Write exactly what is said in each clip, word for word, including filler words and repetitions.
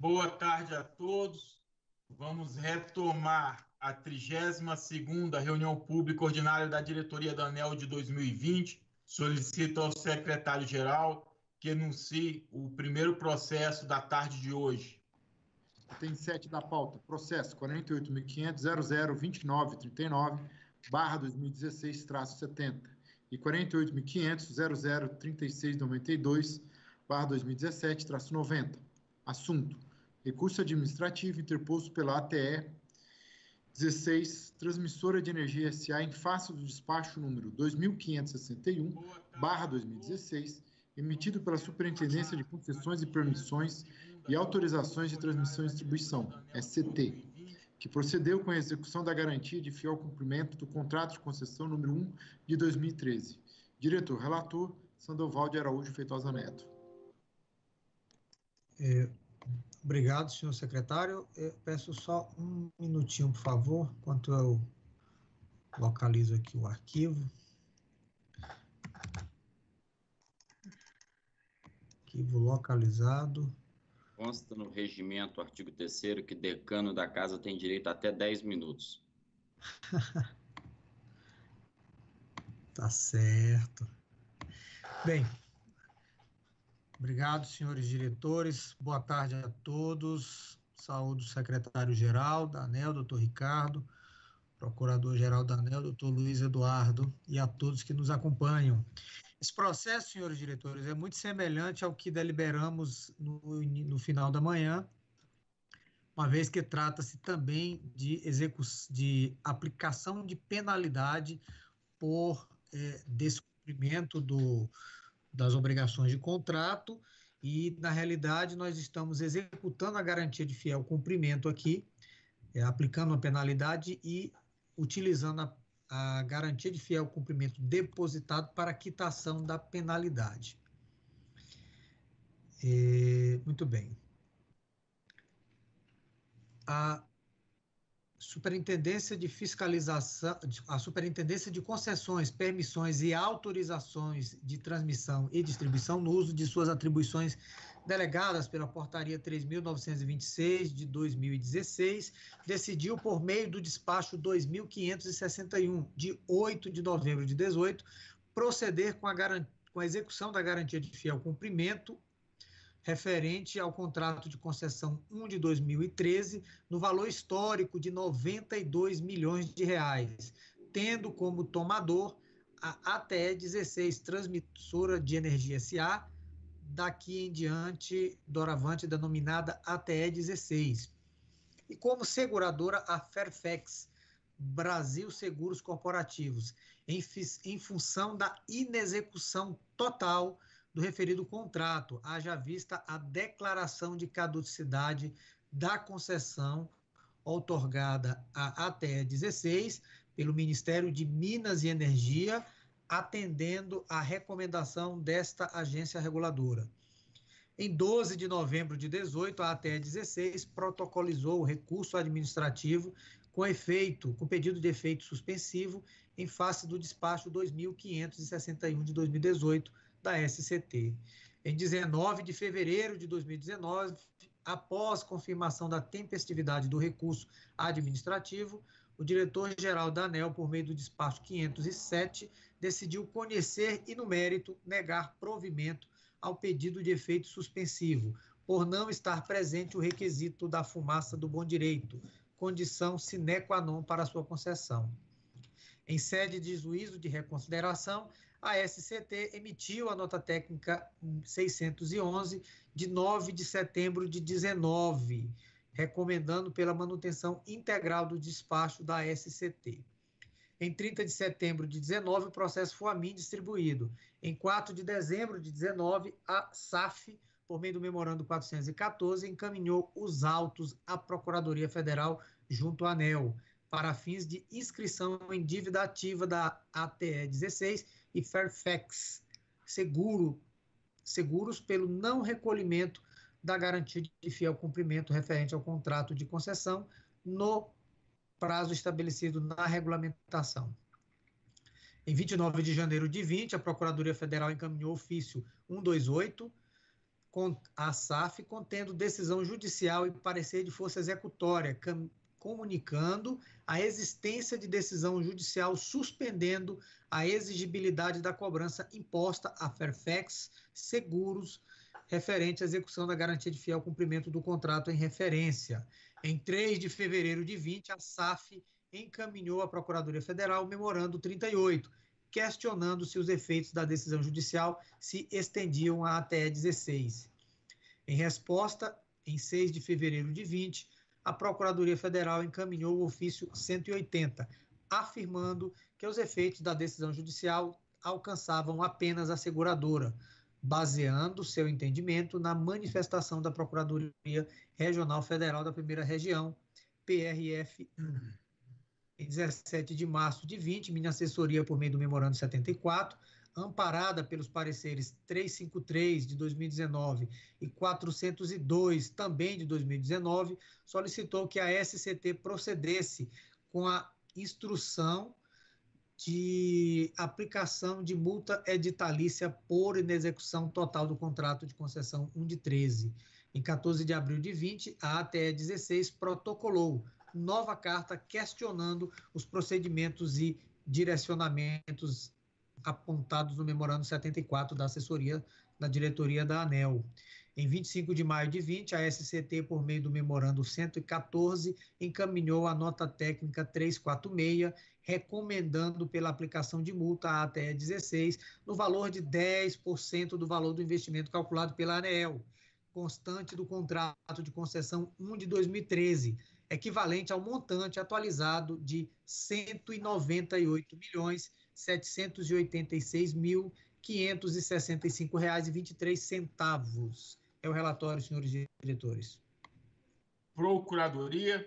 Boa tarde a todos. Vamos retomar a trigésima segunda reunião pública ordinária da diretoria da ANEEL de dois mil e vinte. Solicito ao secretário-geral que anuncie o primeiro processo da tarde de hoje. Item sete da pauta, processo quarenta e oito mil quinhentos ponto zero zero vinte e nove trinta e nove barra dois mil e dezesseis traço setenta e quarenta e oito mil quinhentos ponto zero zero trinta e seis noventa e dois barra dois mil e dezessete traço noventa. Assunto: recurso administrativo interposto pela A T E dezesseis, Transmissora de Energia S A, em face do despacho número dois mil quinhentos e sessenta e um barra dois mil e dezesseis, emitido pela Superintendência de Concessões e Permissões e Autorizações de Transmissão e Distribuição, S C T, que procedeu com a execução da garantia de fiel cumprimento do contrato de concessão número um de dois mil e treze. Diretor relator, Sandoval de Araújo Feitosa Neto. É, obrigado, senhor secretário. Eu peço só um minutinho, por favor, enquanto eu localizo aqui o arquivo. Arquivo localizado. Consta no regimento, artigo terceiro, que decano da casa tem direito a até dez minutos. Tá certo. Bem, obrigado, senhores diretores. Boa tarde a todos. Saúdo o secretário-geral da ANEEL, doutor Ricardo, procurador-geral da ANEEL, doutor Luiz Eduardo, e a todos que nos acompanham. Esse processo, senhores diretores, é muito semelhante ao que deliberamos no, no final da manhã, uma vez que trata-se também de, execu de aplicação de penalidade por é, descumprimento do, das obrigações de contrato, e, na realidade, nós estamos executando a garantia de fiel cumprimento aqui, é, aplicando uma penalidade e utilizando a a garantia de fiel cumprimento depositado para a quitação da penalidade. É, muito bem. A Superintendência de Fiscalização, a Superintendência de Concessões, Permissões e Autorizações de Transmissão e Distribuição, no uso de suas atribuições delegadas pela Portaria três mil novecentos e vinte e seis, de dois mil e dezesseis, decidiu, por meio do despacho dois mil quinhentos e sessenta e um, de oito de novembro de dezoito, proceder com a, com a execução da garantia de fiel cumprimento referente ao contrato de concessão um de dois mil e treze, no valor histórico de noventa e dois milhões de reais, tendo como tomador a ATE dezesseis, Transmissora de Energia S A, daqui em diante, doravante denominada A T E dezesseis, e como seguradora a Fairfax Brasil Seguros Corporativos, em, em função da inexecução total do referido contrato, haja vista a declaração de caducidade da concessão outorgada à A T E dezesseis pelo Ministério de Minas e Energia, atendendo à recomendação desta agência reguladora. Em doze de novembro de dezoito, a A T E dezesseis protocolizou o recurso administrativo com efeito, com pedido de efeito suspensivo em face do despacho dois mil quinhentos e sessenta e um de dois mil e dezoito da S C T. Em dezenove de fevereiro de dois mil e dezenove, após confirmação da tempestividade do recurso administrativo, o diretor-geral da ANEEL, por meio do despacho quinhentos e sete, decidiu conhecer e, no mérito, negar provimento ao pedido de efeito suspensivo, por não estar presente o requisito da fumaça do bom direito, condição sine qua non para sua concessão. Em sede de juízo de reconsideração, a S C T emitiu a nota técnica seiscentos e onze, de nove de setembro de dezenove, recomendando pela manutenção integral do despacho da S C T. Em trinta de setembro de dezenove, o processo foi a mim distribuído. Em quatro de dezembro de dezenove, a S A F, por meio do memorando quatrocentos e quatorze, encaminhou os autos à Procuradoria Federal junto à ANEEL, para fins de inscrição em dívida ativa da A T E dezesseis e Fairfax Seguro, Seguros pelo não recolhimento da garantia de fiel cumprimento referente ao contrato de concessão no prazo estabelecido na regulamentação. Em vinte e nove de janeiro de vinte, a Procuradoria Federal encaminhou ofício cento e vinte e oito, com a S A F, contendo decisão judicial e parecer de força executória, comunicando a existência de decisão judicial suspendendo a exigibilidade da cobrança imposta a Fairfax Seguros referente à execução da garantia de fiel cumprimento do contrato em referência. Em três de fevereiro de vinte, a S A F encaminhou à Procuradoria Federal o memorando trinta e oito, questionando se os efeitos da decisão judicial se estendiam a até dezesseis. Em resposta, em seis de fevereiro de vinte, a Procuradoria Federal encaminhou o ofício cento e oitenta, afirmando que os efeitos da decisão judicial alcançavam apenas a seguradora, baseando seu entendimento na manifestação da Procuradoria Regional Federal da Primeira Região, P R F um. Em dezessete de março de vinte, minha assessoria, por meio do memorando setenta e quatro, amparada pelos pareceres trezentos e cinquenta e três de dois mil e dezenove e quatrocentos e dois, também de dois mil e dezenove, solicitou que a S C T procedesse com a instrução de aplicação de multa editalícia por inexecução total do contrato de concessão um de treze. Em quatorze de abril de vinte, a A T E dezesseis protocolou nova carta questionando os procedimentos e direcionamentos apontados no memorando setenta e quatro da assessoria da diretoria da ANEEL. Em vinte e cinco de maio de vinte, a S C T, por meio do memorando cento e quatorze, encaminhou a nota técnica trezentos e quarenta e seis, recomendando pela aplicação de multa à A T E dezesseis no valor de dez por cento do valor do investimento calculado pela ANEEL, constante do contrato de concessão um de dois mil e treze, equivalente ao montante atualizado de cento e noventa e oito milhões setecentos e oitenta e seis mil quinhentos e sessenta e cinco reais e vinte e três centavos. É o relatório, senhores diretores. Procuradoria.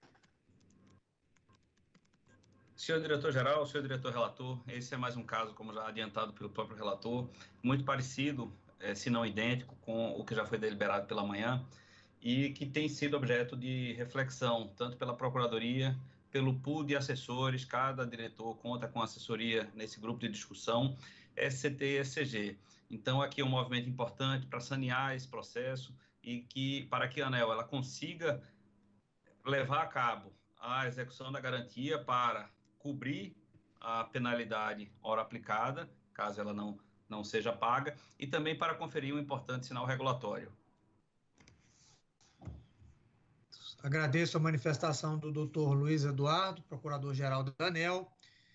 Senhor diretor-geral, senhor diretor-relator, esse é mais um caso, como já adiantado pelo próprio relator, muito parecido, é, se não idêntico, com o que já foi deliberado pela manhã e que tem sido objeto de reflexão, tanto pela Procuradoria, pelo pool de assessores, cada diretor conta com assessoria nesse grupo de discussão, S C T e S C G. Então, aqui é um movimento importante para sanear esse processo e que, para que a ANEEL ela consiga levar a cabo a execução da garantia para cobrir a penalidade hora aplicada, caso ela não, não seja paga, e também para conferir um importante sinal regulatório. Agradeço a manifestação do doutor Luiz Eduardo, procurador-geral da ANEEL.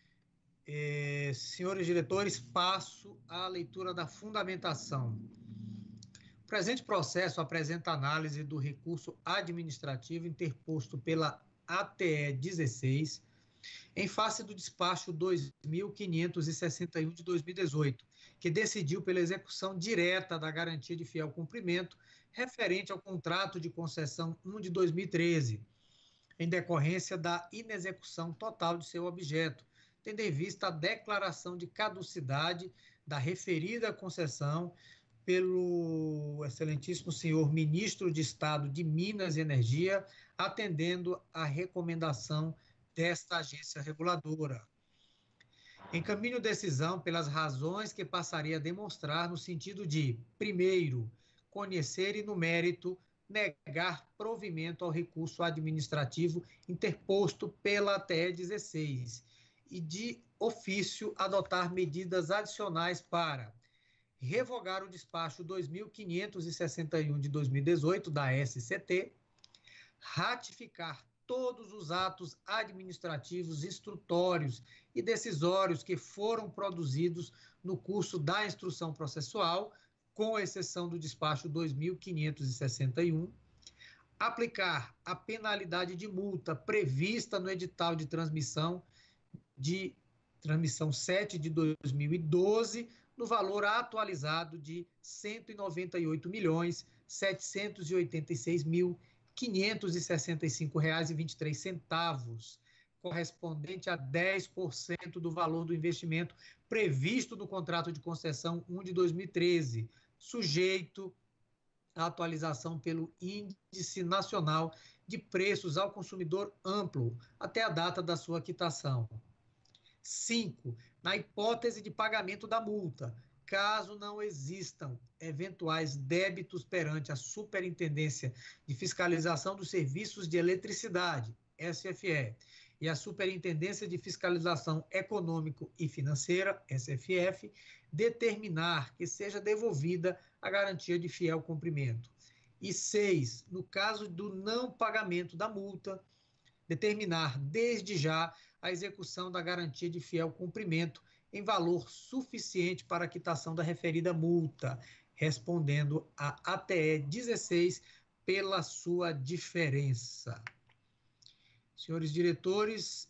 Eh, senhores diretores, passo à leitura da fundamentação. O presente processo apresenta análise do recurso administrativo interposto pela A T E dezesseis, em face do despacho dois mil quinhentos e sessenta e um de dois mil e dezoito, que decidiu pela execução direta da garantia de fiel cumprimento referente ao contrato de concessão um de dois mil e treze, em decorrência da inexecução total de seu objeto, tendo em vista a declaração de caducidade da referida concessão pelo excelentíssimo senhor ministro de Estado de Minas e Energia, atendendo à recomendação desta agência reguladora. Encaminho decisão pelas razões que passaria a demonstrar no sentido de, primeiro, conhecer e, no mérito, negar provimento ao recurso administrativo interposto pela A T E dezesseis e, de ofício, adotar medidas adicionais para revogar o despacho dois mil quinhentos e sessenta e um de dois mil e dezoito da S C T, ratificar todos os atos administrativos, instrutórios e decisórios que foram produzidos no curso da instrução processual, com exceção do despacho dois mil quinhentos e sessenta e um, aplicar a penalidade de multa prevista no edital de transmissão de transmissão sete de dois mil e doze, no valor atualizado de cento e noventa e oito milhões setecentos e oitenta e seis mil quinhentos e sessenta e cinco reais e vinte e três centavos, correspondente a dez por cento do valor do investimento previsto no contrato de concessão um de dois mil e treze, sujeito à atualização pelo Índice Nacional de Preços ao Consumidor Amplo, até a data da sua quitação. cinco. Na hipótese de pagamento da multa, caso não existam eventuais débitos perante a Superintendência de Fiscalização dos Serviços de Eletricidade, S F E, e a Superintendência de Fiscalização Econômico e Financeira, S F F, determinar que seja devolvida a garantia de fiel cumprimento. E seis, no caso do não pagamento da multa, determinar desde já a execução da garantia de fiel cumprimento em valor suficiente para a quitação da referida multa, respondendo a A T E dezesseis pela sua diferença. Senhores diretores,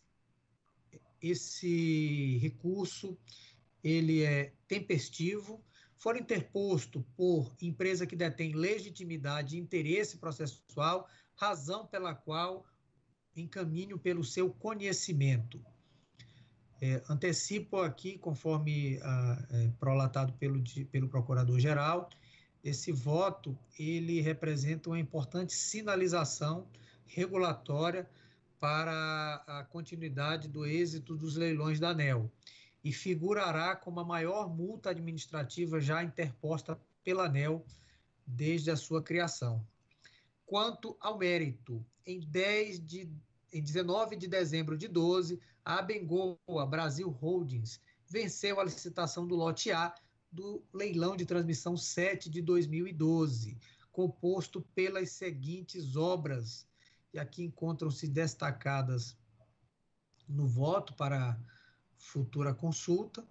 esse recurso ele é tempestivo, for interposto por empresa que detém legitimidade e interesse processual, razão pela qual encaminho pelo seu conhecimento. É, antecipo aqui, conforme ah, é, prolatado pelo, pelo Procurador-Geral, esse voto ele representa uma importante sinalização regulatória para a continuidade do êxito dos leilões da ANEEL e figurará como a maior multa administrativa já interposta pela ANEEL desde a sua criação. Quanto ao mérito, em, dez de, em dezenove de dezembro de doze, a Abengoa Brasil Holdings venceu a licitação do lote A do leilão de transmissão sete de dois mil e doze, composto pelas seguintes obras, e aqui encontram-se destacadas no voto para futura consulta.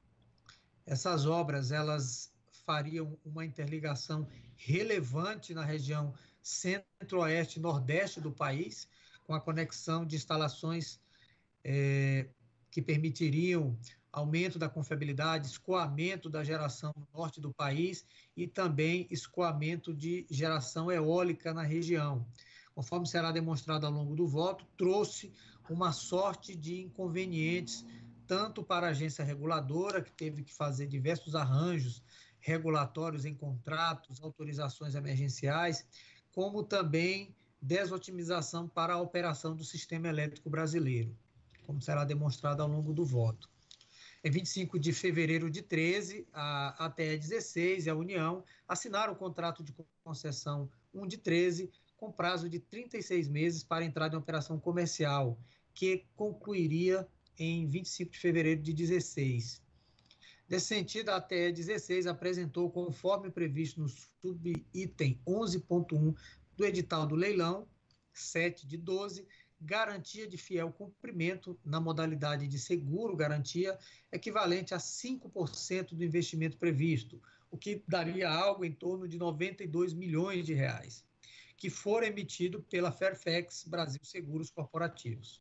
Essas obras, elas fariam uma interligação relevante na região centro-oeste e nordeste do país, com a conexão de instalações é, que permitiriam aumento da confiabilidade, escoamento da geração no norte do país e também escoamento de geração eólica na região. Conforme será demonstrado ao longo do voto, trouxe uma sorte de inconvenientes, tanto para a agência reguladora, que teve que fazer diversos arranjos regulatórios em contratos, autorizações emergenciais, como também desotimização para a operação do sistema elétrico brasileiro, como será demonstrado ao longo do voto. Em vinte e cinco de fevereiro de treze, a A T E dezesseis e a União assinaram o contrato de concessão um de treze, com prazo de trinta e seis meses para entrada em operação comercial, que concluiria em vinte e cinco de fevereiro de dezesseis. Nesse sentido, a A T E dezesseis apresentou, conforme previsto no subitem onze ponto um do edital do leilão, sete de doze, garantia de fiel cumprimento na modalidade de seguro-garantia, equivalente a cinco por cento do investimento previsto, o que daria algo em torno de noventa e dois milhões de reais, que for emitido pela Fairfax Brasil Seguros Corporativos.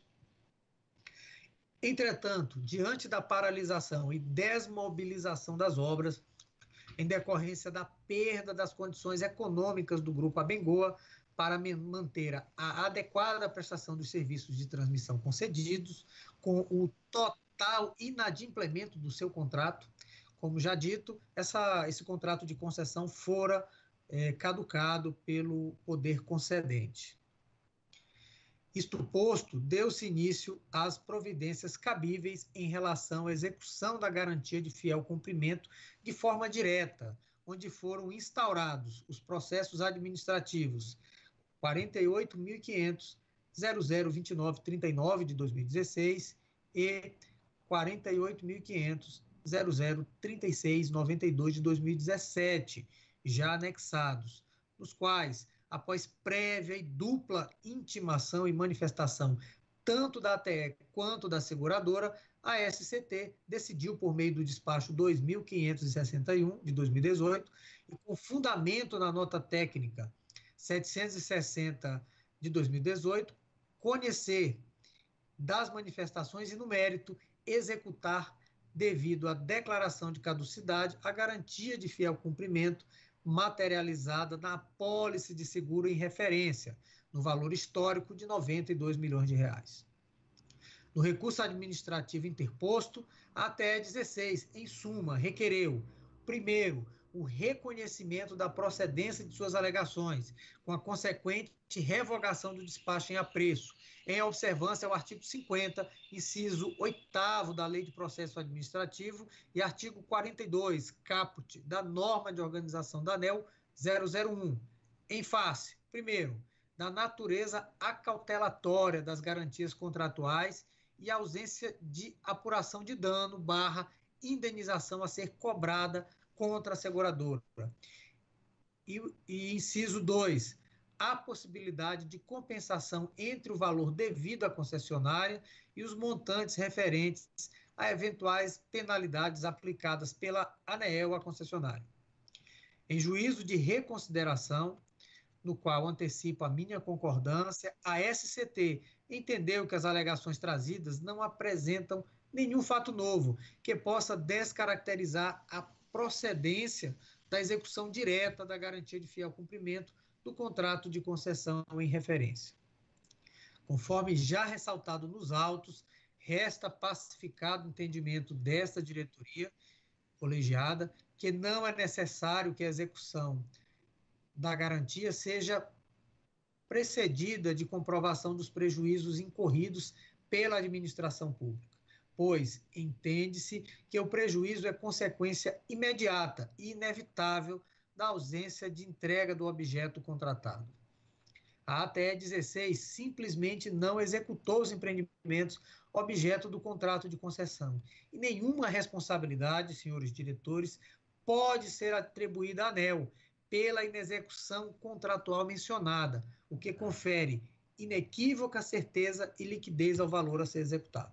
Entretanto, diante da paralisação e desmobilização das obras, em decorrência da perda das condições econômicas do Grupo Abengoa para manter a adequada prestação dos serviços de transmissão concedidos, com o total inadimplemento do seu contrato, como já dito, essa, esse contrato de concessão fora é, caducado pelo poder concedente. Isto posto, deu-se início às providências cabíveis em relação à execução da garantia de fiel cumprimento de forma direta, onde foram instaurados os processos administrativos quarenta e oito mil e quinhentos, zero zero vinte e nove trinta e nove de dois mil e dezesseis e quarenta e oito mil e quinhentos, zero zero trinta e seis noventa e dois de dois mil e dezessete, já anexados, nos quais, após prévia e dupla intimação e manifestação tanto da A T E quanto da seguradora, a S C T decidiu, por meio do despacho dois mil quinhentos e sessenta e um, de dois mil e dezoito, e com fundamento na nota técnica setecentos e sessenta, de dois mil e dezoito, conhecer das manifestações e, no mérito, executar, devido à declaração de caducidade, a garantia de fiel cumprimento materializada na apólice de seguro em referência, no valor histórico de noventa e dois milhões de reais. No recurso administrativo interposto, a A T E dezesseis, em suma, requereu, primeiro, o reconhecimento da procedência de suas alegações, com a consequente revogação do despacho em apreço, em observância ao artigo cinquenta, inciso oitavo da Lei de Processo Administrativo e artigo quarenta e dois, caput, da norma de organização da ANEEL zero zero um, em face, primeiro, da natureza acautelatória das garantias contratuais e ausência de apuração de dano barra indenização a ser cobrada contra a seguradora. E, e inciso dois, a possibilidade de compensação entre o valor devido à concessionária e os montantes referentes a eventuais penalidades aplicadas pela ANEEL à concessionária. Em juízo de reconsideração, no qual antecipo a minha concordância, a S C T entendeu que as alegações trazidas não apresentam nenhum fato novo que possa descaracterizar a procedência da execução direta da garantia de fiel cumprimento do contrato de concessão em referência. Conforme já ressaltado nos autos, resta pacificado o entendimento desta diretoria colegiada que não é necessário que a execução da garantia seja precedida de comprovação dos prejuízos incorridos pela administração pública, pois entende-se que o prejuízo é consequência imediata e inevitável da ausência de entrega do objeto contratado. A A T E dezesseis simplesmente não executou os empreendimentos objeto do contrato de concessão, e nenhuma responsabilidade, senhores diretores, pode ser atribuída à ANEEL pela inexecução contratual mencionada, o que confere inequívoca certeza e liquidez ao valor a ser executado.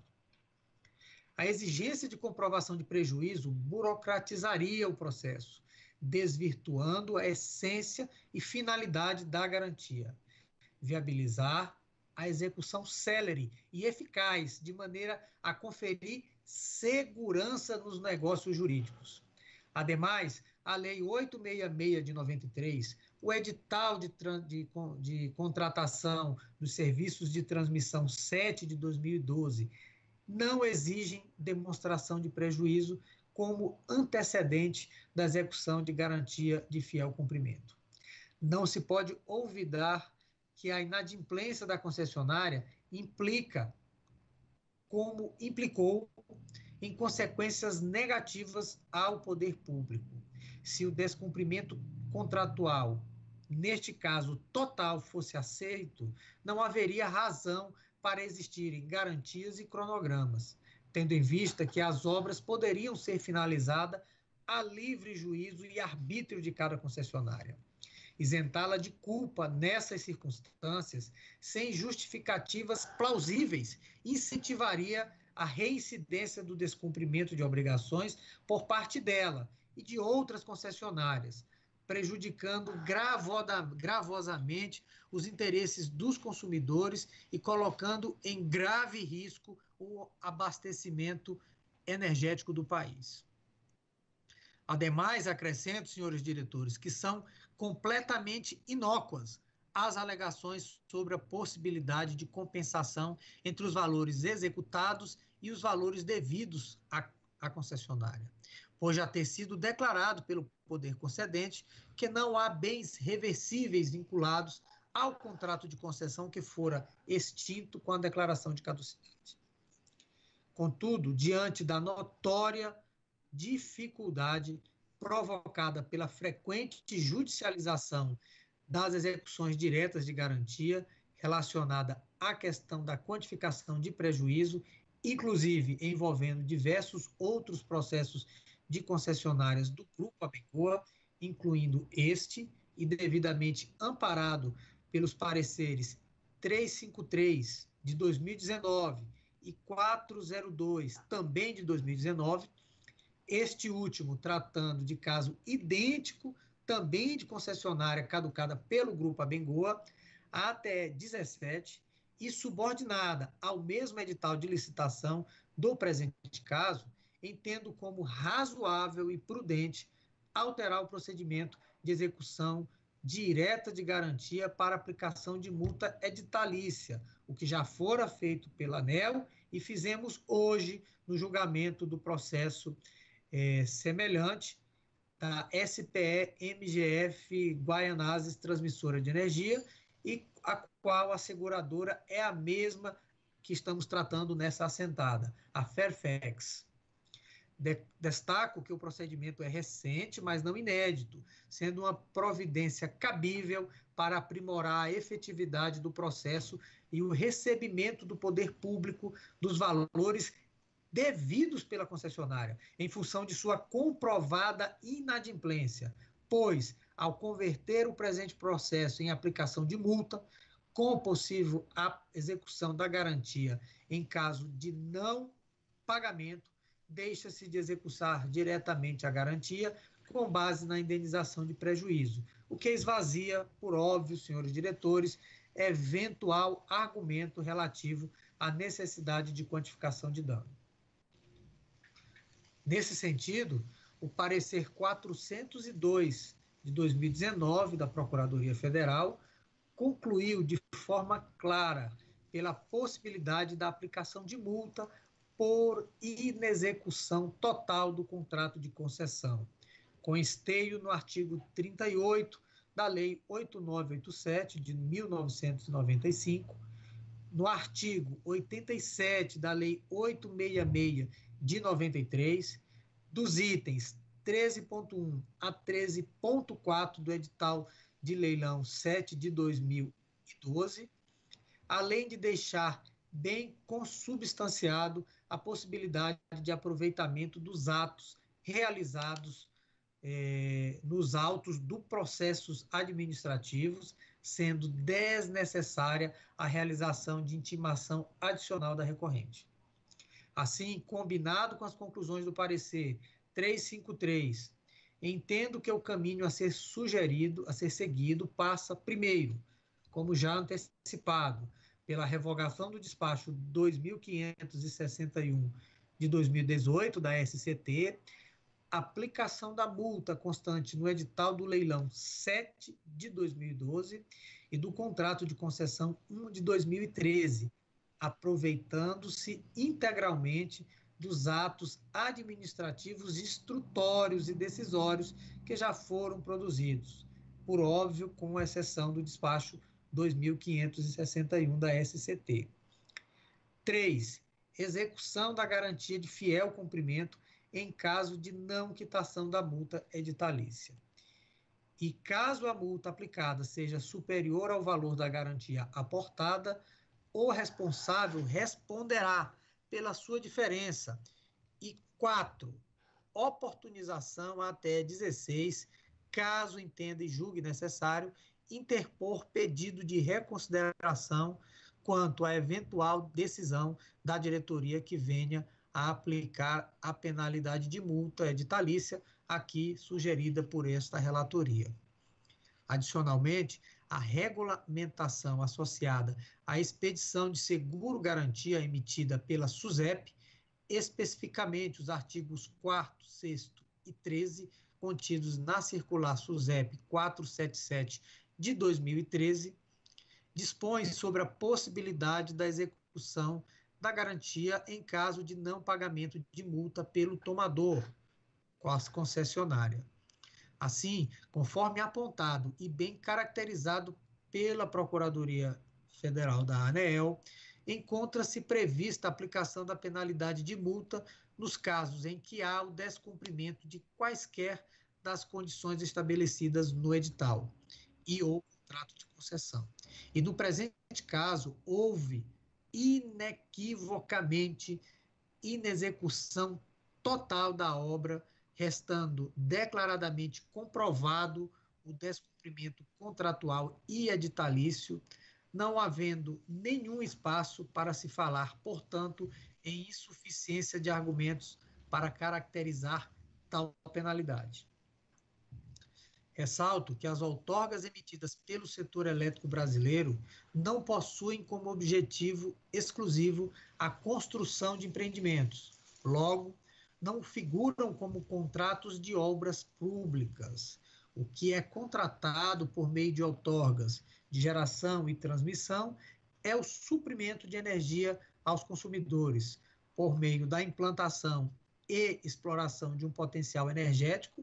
A exigência de comprovação de prejuízo burocratizaria o processo, desvirtuando a essência e finalidade da garantia, viabilizar a execução célere e eficaz, de maneira a conferir segurança nos negócios jurídicos. Ademais, a Lei oitocentos e sessenta e seis de noventa e três, o edital de, de, de contratação dos serviços de transmissão sete de dois mil e doze, não exigem demonstração de prejuízo como antecedente da execução de garantia de fiel cumprimento. Não se pode olvidar que a inadimplência da concessionária implica, como implicou, em consequências negativas ao poder público. Se o descumprimento contratual, neste caso total, fosse aceito, não haveria razão para existirem garantias e cronogramas, tendo em vista que as obras poderiam ser finalizadas a livre juízo e arbítrio de cada concessionária. Isentá-la de culpa nessas circunstâncias, sem justificativas plausíveis, incentivaria a reincidência do descumprimento de obrigações por parte dela e de outras concessionárias, prejudicando gravoda, gravosamente os interesses dos consumidores e colocando em grave risco o abastecimento energético do país. Ademais, acrescento, senhores diretores, que são completamente inócuas as alegações sobre a possibilidade de compensação entre os valores executados e os valores devidos à, à concessionária, por já ter sido declarado pelo poder concedente que não há bens reversíveis vinculados ao contrato de concessão que fora extinto com a declaração de caducidade. Contudo, diante da notória dificuldade provocada pela frequente judicialização das execuções diretas de garantia relacionada à questão da quantificação de prejuízo, inclusive envolvendo diversos outros processos de concessionárias do Grupo Abengoa, incluindo este, e devidamente amparado pelos pareceres trezentos e cinquenta e três de dois mil e dezenove e quatrocentos e dois, também de dois mil e dezenove, este último tratando de caso idêntico, também de concessionária caducada pelo Grupo Abengoa, a até dezessete, e subordinada ao mesmo edital de licitação do presente caso, entendo como razoável e prudente alterar o procedimento de execução direta de garantia para aplicação de multa editalícia, o que já fora feito pela ANEEL e fizemos hoje no julgamento do processo é, semelhante, da S P E M G F Guaianazes Transmissora de Energia, e a qual a seguradora é a mesma que estamos tratando nessa assentada, a Fairfax. De, destaco que o procedimento é recente, mas não inédito, sendo uma providência cabível para aprimorar a efetividade do processo e o recebimento do poder público dos valores devidos pela concessionária, em função de sua comprovada inadimplência, pois, ao converter o presente processo em aplicação de multa, com possível execução da garantia em caso de não pagamento, deixa-se de executar diretamente a garantia com base na indenização de prejuízo, o que esvazia, por óbvio, senhores diretores, eventual argumento relativo à necessidade de quantificação de dano. Nesse sentido, o parecer quatrocentos e dois de dois mil e dezenove da Procuradoria Federal concluiu de forma clara pela possibilidade da aplicação de multa por inexecução total do contrato de concessão, com esteio no artigo trinta e oito da Lei oito mil novecentos e oitenta e sete, de mil novecentos e noventa e cinco, no artigo oitenta e sete da Lei oitocentos e sessenta e seis, de noventa e três, dos itens treze ponto um a treze ponto quatro do edital de leilão sete de dois mil e doze, além de deixar bem consubstanciado a possibilidade de aproveitamento dos atos realizados eh, nos autos dos processos administrativos, sendo desnecessária a realização de intimação adicional da recorrente. Assim, combinado com as conclusões do parecer trezentos e cinquenta e três, entendo que o caminho a ser sugerido, a ser seguido, passa, primeiro, como já antecipado, pela revogação do despacho dois mil quinhentos e sessenta e um de dois mil e dezoito da S C T, aplicação da multa constante no edital do leilão sete de dois mil e doze e do contrato de concessão um de dois mil e treze, aproveitando-se integralmente dos atos administrativos instrutórios e decisórios que já foram produzidos, por óbvio, com exceção do despacho dois mil quinhentos e sessenta e um da S C T. três. Execução da garantia de fiel cumprimento em caso de não quitação da multa editalícia. E caso a multa aplicada seja superior ao valor da garantia aportada, o responsável responderá pela sua diferença. E quatro. Oportunização até dezesseis, caso entenda e julgue necessário, interpor pedido de reconsideração quanto à eventual decisão da diretoria que venha a aplicar a penalidade de multa editalícia aqui sugerida por esta relatoria. Adicionalmente, a regulamentação associada à expedição de seguro-garantia emitida pela SUSEP, especificamente os artigos quarto, sexto e treze, contidos na circular SUSEP quatrocentos e setenta e sete de dois mil e treze, dispõe sobre a possibilidade da execução da garantia em caso de não pagamento de multa pelo tomador, com a concessionária. Assim, conforme apontado e bem caracterizado pela Procuradoria Federal da ANEEL, encontra-se prevista a aplicação da penalidade de multa nos casos em que há o descumprimento de quaisquer das condições estabelecidas no edital e ou contrato de concessão. E no presente caso, houve inequivocamente inexecução total da obra, restando declaradamente comprovado o descumprimento contratual e editalício, não havendo nenhum espaço para se falar, portanto, em insuficiência de argumentos para caracterizar tal penalidade. Ressalto que as outorgas emitidas pelo setor elétrico brasileiro não possuem como objetivo exclusivo a construção de empreendimentos. Logo, não figuram como contratos de obras públicas. O que é contratado por meio de outorgas de geração e transmissão é o suprimento de energia aos consumidores, por meio da implantação e exploração de um potencial energético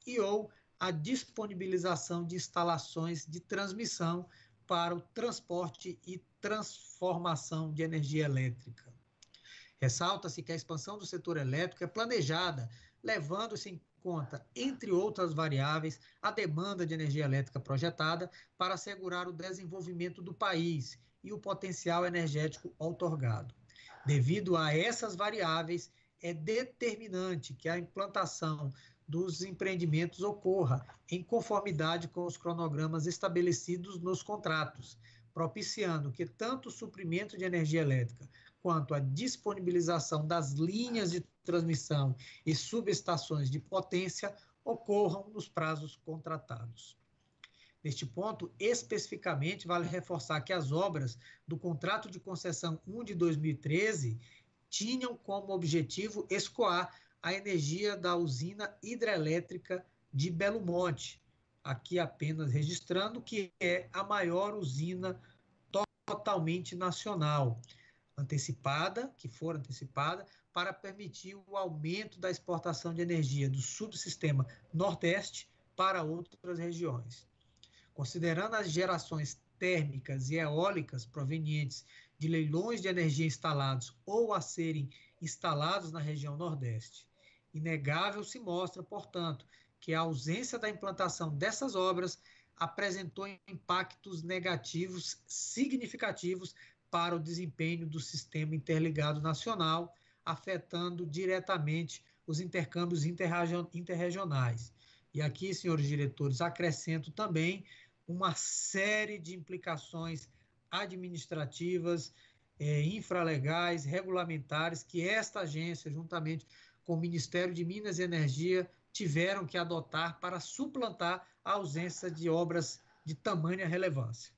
e ou a disponibilização de instalações de transmissão para o transporte e transformação de energia elétrica. Ressalta-se que a expansão do setor elétrico é planejada, levando-se em conta, entre outras variáveis, a demanda de energia elétrica projetada para assegurar o desenvolvimento do país e o potencial energético outorgado. Devido a essas variáveis, é determinante que a implantação dos empreendimentos ocorra em conformidade com os cronogramas estabelecidos nos contratos, propiciando que tanto o suprimento de energia elétrica quanto a disponibilização das linhas de transmissão e subestações de potência ocorram nos prazos contratados. Neste ponto, especificamente, vale reforçar que as obras do Contrato de Concessão um de dois mil e treze tinham como objetivo escoar a energia da usina hidrelétrica de Belo Monte, aqui apenas registrando que é a maior usina totalmente nacional, antecipada, que for antecipada, para permitir o aumento da exportação de energia do subsistema Nordeste para outras regiões. Considerando as gerações térmicas e eólicas provenientes de leilões de energia instalados ou a serem instalados na região Nordeste, inegável se mostra, portanto, que a ausência da implantação dessas obras apresentou impactos negativos significativos para o desempenho do sistema interligado nacional, afetando diretamente os intercâmbios interregionais. E aqui, senhores diretores, acrescento também uma série de implicações administrativas, eh, infralegais, regulamentares, que esta agência, juntamente com o Ministério de Minas e Energia, tiveram que adotar para suplantar a ausência de obras de tamanha relevância.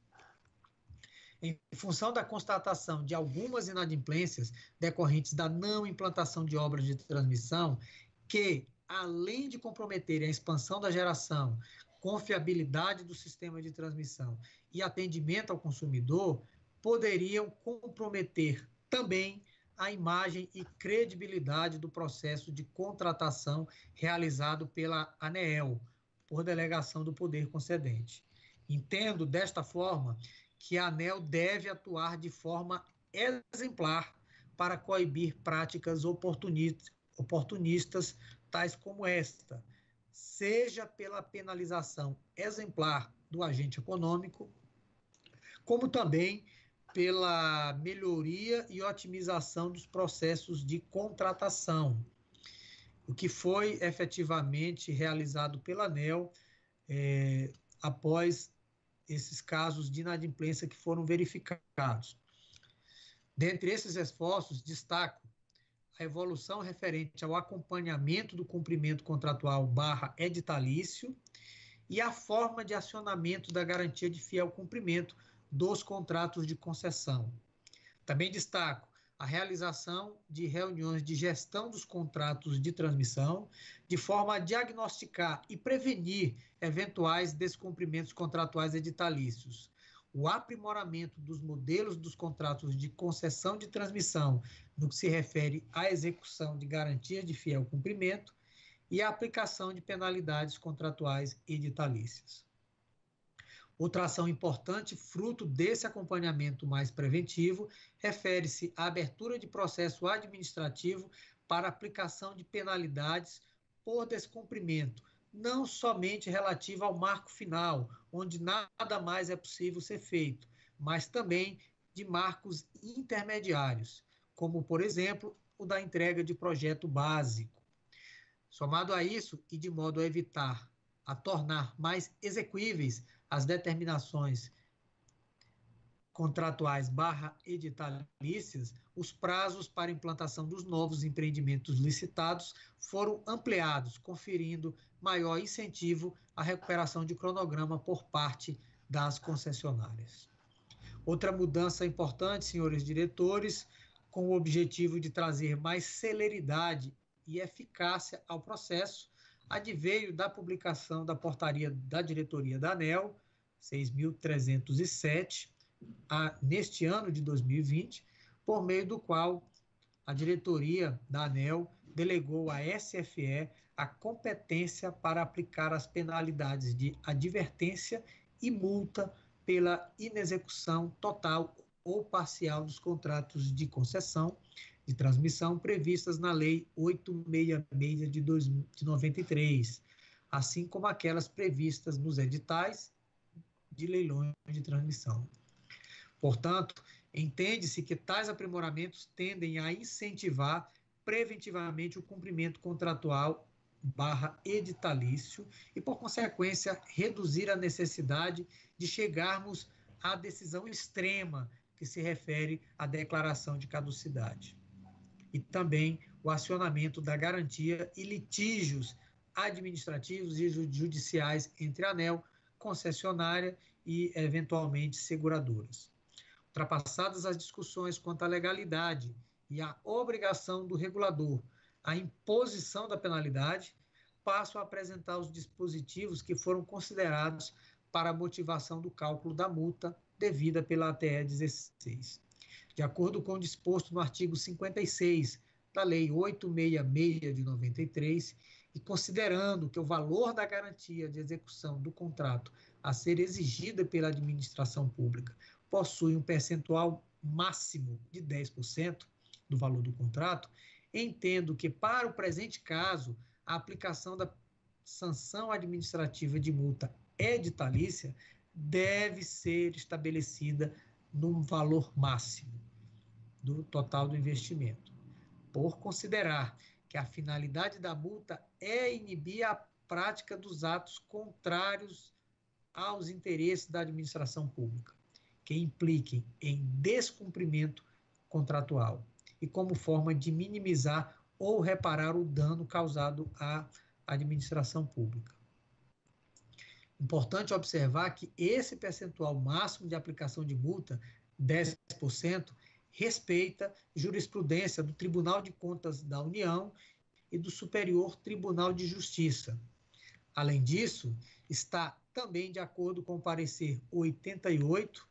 Em função da constatação de algumas inadimplências decorrentes da não implantação de obras de transmissão, que, além de comprometerem a expansão da geração, confiabilidade do sistema de transmissão e atendimento ao consumidor, poderiam comprometer também a imagem e credibilidade do processo de contratação realizado pela ANEEL, por delegação do poder concedente. Entendo, desta forma, que a ANEEL deve atuar de forma exemplar para coibir práticas oportunistas, tais como esta, seja pela penalização exemplar do agente econômico, como também pela melhoria e otimização dos processos de contratação, o que foi efetivamente realizado pela ANEEL é, após esses casos de inadimplência que foram verificados. Dentre esses esforços, destaco a evolução referente ao acompanhamento do cumprimento contratual barra editalício e a forma de acionamento da garantia de fiel cumprimento dos contratos de concessão. Também destaco a realização de reuniões de gestão dos contratos de transmissão, de forma a diagnosticar e prevenir eventuais descumprimentos contratuais editalícios, o aprimoramento dos modelos dos contratos de concessão de transmissão, no que se refere à execução de garantia de fiel cumprimento, e a aplicação de penalidades contratuais editalícias. Outra ação importante, fruto desse acompanhamento mais preventivo, refere-se à abertura de processo administrativo para aplicação de penalidades por descumprimento, não somente relativa ao marco final, onde nada mais é possível ser feito, mas também de marcos intermediários, como, por exemplo, o da entrega de projeto básico. Somado a isso, e de modo a evitar, a tornar mais exequíveis as determinações contratuais barra editalícias, os prazos para implantação dos novos empreendimentos licitados foram ampliados, conferindo maior incentivo à recuperação de cronograma por parte das concessionárias. Outra mudança importante, senhores diretores, com o objetivo de trazer mais celeridade e eficácia ao processo, adveio da publicação da portaria da diretoria da ANEEL, seis mil trezentos e sete, a, neste ano de dois mil e vinte, por meio do qual a diretoria da ANEEL delegou à S F E a competência para aplicar as penalidades de advertência e multa pela inexecução total ou parcial dos contratos de concessão de transmissão previstas na Lei oitocentos e sessenta e seis de noventa e três, assim como aquelas previstas nos editais de leilões de transmissão. Portanto, entende-se que tais aprimoramentos tendem a incentivar preventivamente o cumprimento contratual barra editalício e, por consequência, reduzir a necessidade de chegarmos à decisão extrema que se refere à declaração de caducidade. E também o acionamento da garantia e litígios administrativos e judiciais entre a ANEEL, concessionária e, eventualmente, seguradoras. Ultrapassadas as discussões quanto à legalidade e à obrigação do regulador, a imposição da penalidade, passo a apresentar os dispositivos que foram considerados para a motivação do cálculo da multa devida pela A T E dezesseis. De acordo com o disposto no artigo cinquenta e seis da Lei oitocentos e sessenta e seis de noventa e três, e considerando que o valor da garantia de execução do contrato a ser exigida pela administração pública possui um percentual máximo de dez por cento do valor do contrato, entendo que, para o presente caso, a aplicação da sanção administrativa de multa editalícia deve ser estabelecida num valor máximo do total do investimento, por considerar que a finalidade da multa é inibir a prática dos atos contrários aos interesses da administração pública, que impliquem em descumprimento contratual e como forma de minimizar ou reparar o dano causado à administração pública. Importante observar que esse percentual máximo de aplicação de multa, dez por cento, respeita jurisprudência do Tribunal de Contas da União e do Superior Tribunal de Justiça. Além disso, está também de acordo com o parecer oitenta e oito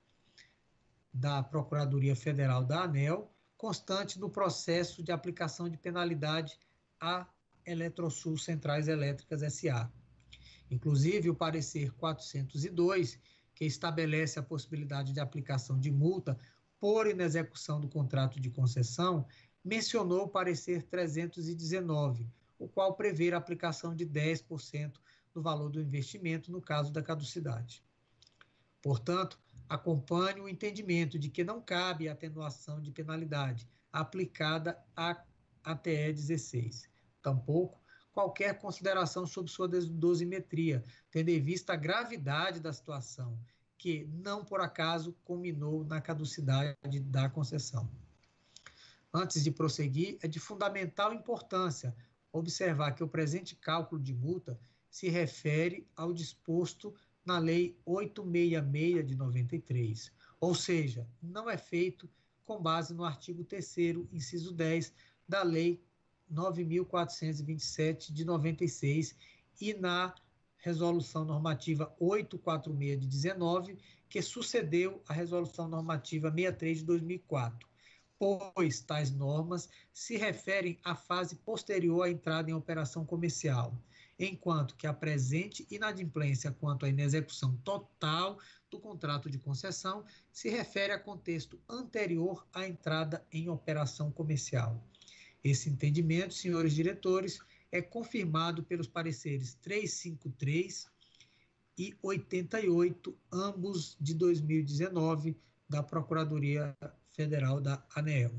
da Procuradoria Federal da ANEEL, constante no processo de aplicação de penalidade à Eletrosul Centrais Elétricas S A Inclusive, o parecer quatrocentos e dois, que estabelece a possibilidade de aplicação de multa por inexecução do contrato de concessão, mencionou o parecer trezentos e dezenove, o qual prevê a aplicação de dez por cento do valor do investimento no caso da caducidade. Portanto, acompanho o entendimento de que não cabe atenuação de penalidade aplicada à A T E dezesseis. Tampouco qualquer consideração sobre sua dosimetria, tendo em vista a gravidade da situação, que não por acaso culminou na caducidade da concessão. Antes de prosseguir, é de fundamental importância observar que o presente cálculo de multa se refere ao disposto na Lei oitocentos e sessenta e seis de noventa e três, ou seja, não é feito com base no artigo terceiro, inciso dez, da Lei nove mil quatrocentos e vinte e sete de noventa e seis e na Resolução Normativa oitocentos e quarenta e seis de dezenove, que sucedeu à Resolução Normativa sessenta e três de dois mil e quatro, pois tais normas se referem à fase posterior à entrada em operação comercial, enquanto que a presente inadimplência quanto à inexecução total do contrato de concessão se refere a contexto anterior à entrada em operação comercial. Esse entendimento, senhores diretores, é confirmado pelos pareceres trezentos e cinquenta e três e oitenta e oito, ambos de dois mil e dezenove, da Procuradoria Federal da ANEEL.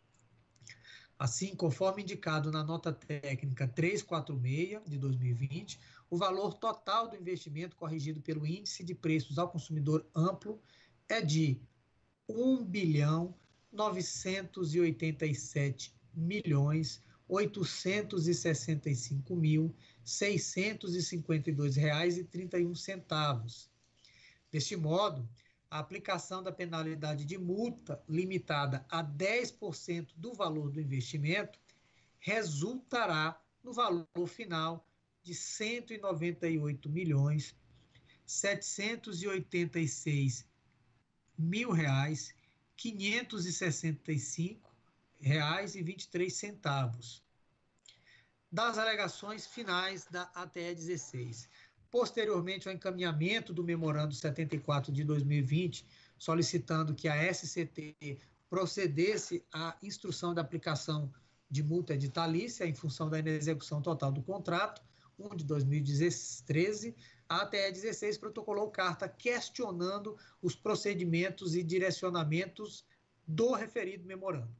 Assim, conforme indicado na nota técnica trezentos e quarenta e seis, de dois mil e vinte, o valor total do investimento corrigido pelo Índice de Preços ao Consumidor Amplo é de um bilhão novecentos e oitenta e sete milhões oitocentos e sessenta e cinco mil seiscentos e cinquenta e dois reais e trinta e um centavos. Deste modo, a aplicação da penalidade de multa limitada a dez por cento do valor do investimento resultará no valor final de cento e noventa e oito milhões setecentos e oitenta e seis mil reais quinhentos e sessenta e cinco reais e vinte e três centavos. das alegações finais da A T E dezesseis. Posteriormente ao encaminhamento do memorando setenta e quatro de dois mil e vinte, solicitando que a S C T procedesse à instrução da aplicação de multa editalícia em função da inexecução total do contrato, um de dois mil e treze, a A T E dezesseis protocolou carta questionando os procedimentos e direcionamentos do referido memorando.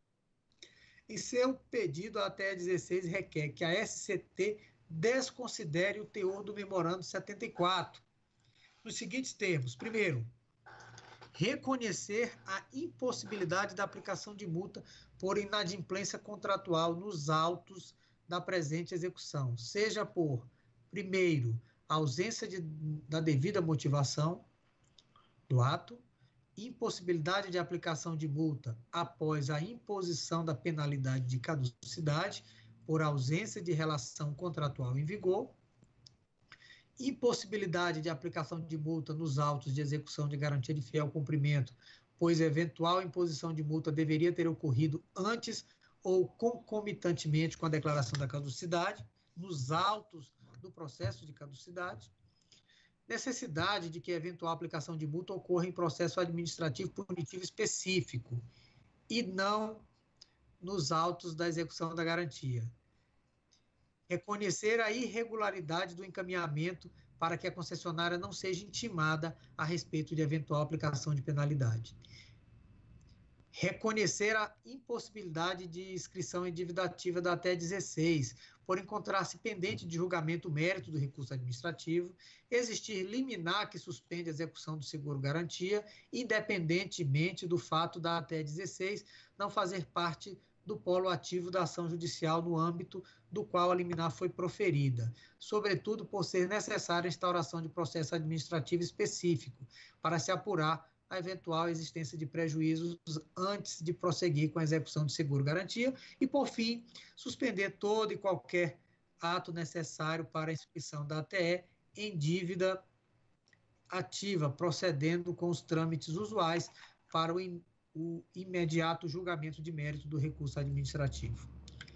Em seu pedido, a A T E dezesseis requer que a S C T desconsidere o teor do memorando setenta e quatro, nos seguintes termos. Primeiro, reconhecer a impossibilidade da aplicação de multa por inadimplência contratual nos autos da presente execução, seja por, primeiro, ausência de, da devida motivação do ato, impossibilidade de aplicação de multa após a imposição da penalidade de caducidade por ausência de relação contratual em vigor, impossibilidade de aplicação de multa nos autos de execução de garantia de fiel cumprimento, pois eventual imposição de multa deveria ter ocorrido antes ou concomitantemente com a declaração da caducidade, nos autos do processo de caducidade, necessidade de que a eventual aplicação de multa ocorra em processo administrativo punitivo específico e não nos autos da execução da garantia. Reconhecer a irregularidade do encaminhamento para que a concessionária não seja intimada a respeito de eventual aplicação de penalidade. Reconhecer a impossibilidade de inscrição em dívida ativa da A T E dezesseis, por encontrar-se pendente de julgamento o mérito do recurso administrativo, existir liminar que suspende a execução do seguro-garantia, independentemente do fato da A T E dezesseis não fazer parte do polo ativo da ação judicial no âmbito do qual a liminar foi proferida, sobretudo por ser necessária a instauração de processo administrativo específico para se apurar a eventual existência de prejuízos antes de prosseguir com a execução de seguro-garantia e, por fim, suspender todo e qualquer ato necessário para a inscrição da A T E em dívida ativa, procedendo com os trâmites usuais para o, in, o imediato julgamento de mérito do recurso administrativo.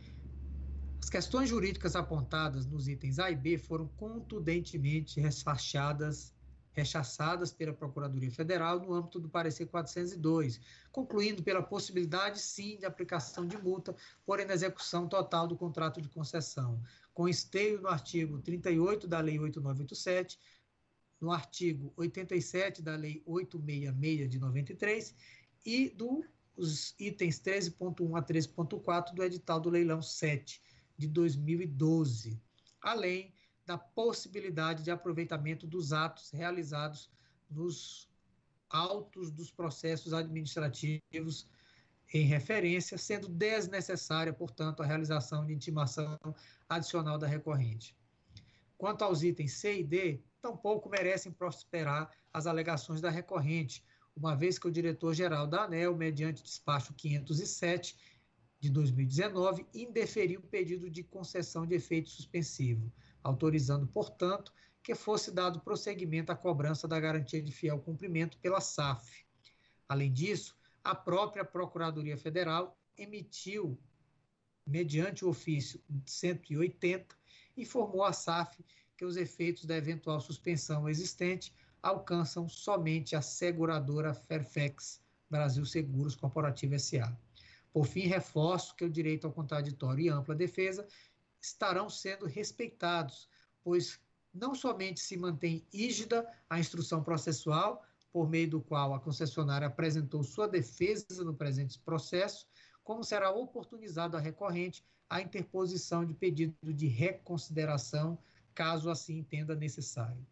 As questões jurídicas apontadas nos itens A e B foram contundentemente rechaçadas rechaçadas pela Procuradoria Federal no âmbito do parecer quatrocentos e dois, concluindo pela possibilidade, sim, de aplicação de multa por inexecução total do contrato de concessão, com esteio no artigo trinta e oito da Lei oito mil novecentos e oitenta e sete, no artigo oitenta e sete da Lei oitocentos e sessenta e seis de noventa e três e dos itens treze ponto um a treze ponto quatro do edital do leilão sete de dois mil e doze, além da possibilidade de aproveitamento dos atos realizados nos autos dos processos administrativos em referência, sendo desnecessária, portanto, a realização de intimação adicional da recorrente. Quanto aos itens C e D, tampouco merecem prosperar as alegações da recorrente, uma vez que o diretor-geral da ANEEL, mediante despacho quinhentos e sete de dois mil e dezenove, indeferiu o pedido de concessão de efeito suspensivo, autorizando, portanto, que fosse dado prosseguimento à cobrança da garantia de fiel cumprimento pela S A F. Além disso, a própria Procuradoria Federal emitiu, mediante o ofício cento e oitenta, informou a S A F que os efeitos da eventual suspensão existente alcançam somente a seguradora Fairfax Brasil Seguros Corporativa S A Por fim, reforço que o direito ao contraditório e ampla defesa estarão sendo respeitados, pois não somente se mantém rígida a instrução processual, por meio do qual a concessionária apresentou sua defesa no presente processo, como será oportunizado à recorrente a interposição de pedido de reconsideração, caso assim entenda necessário.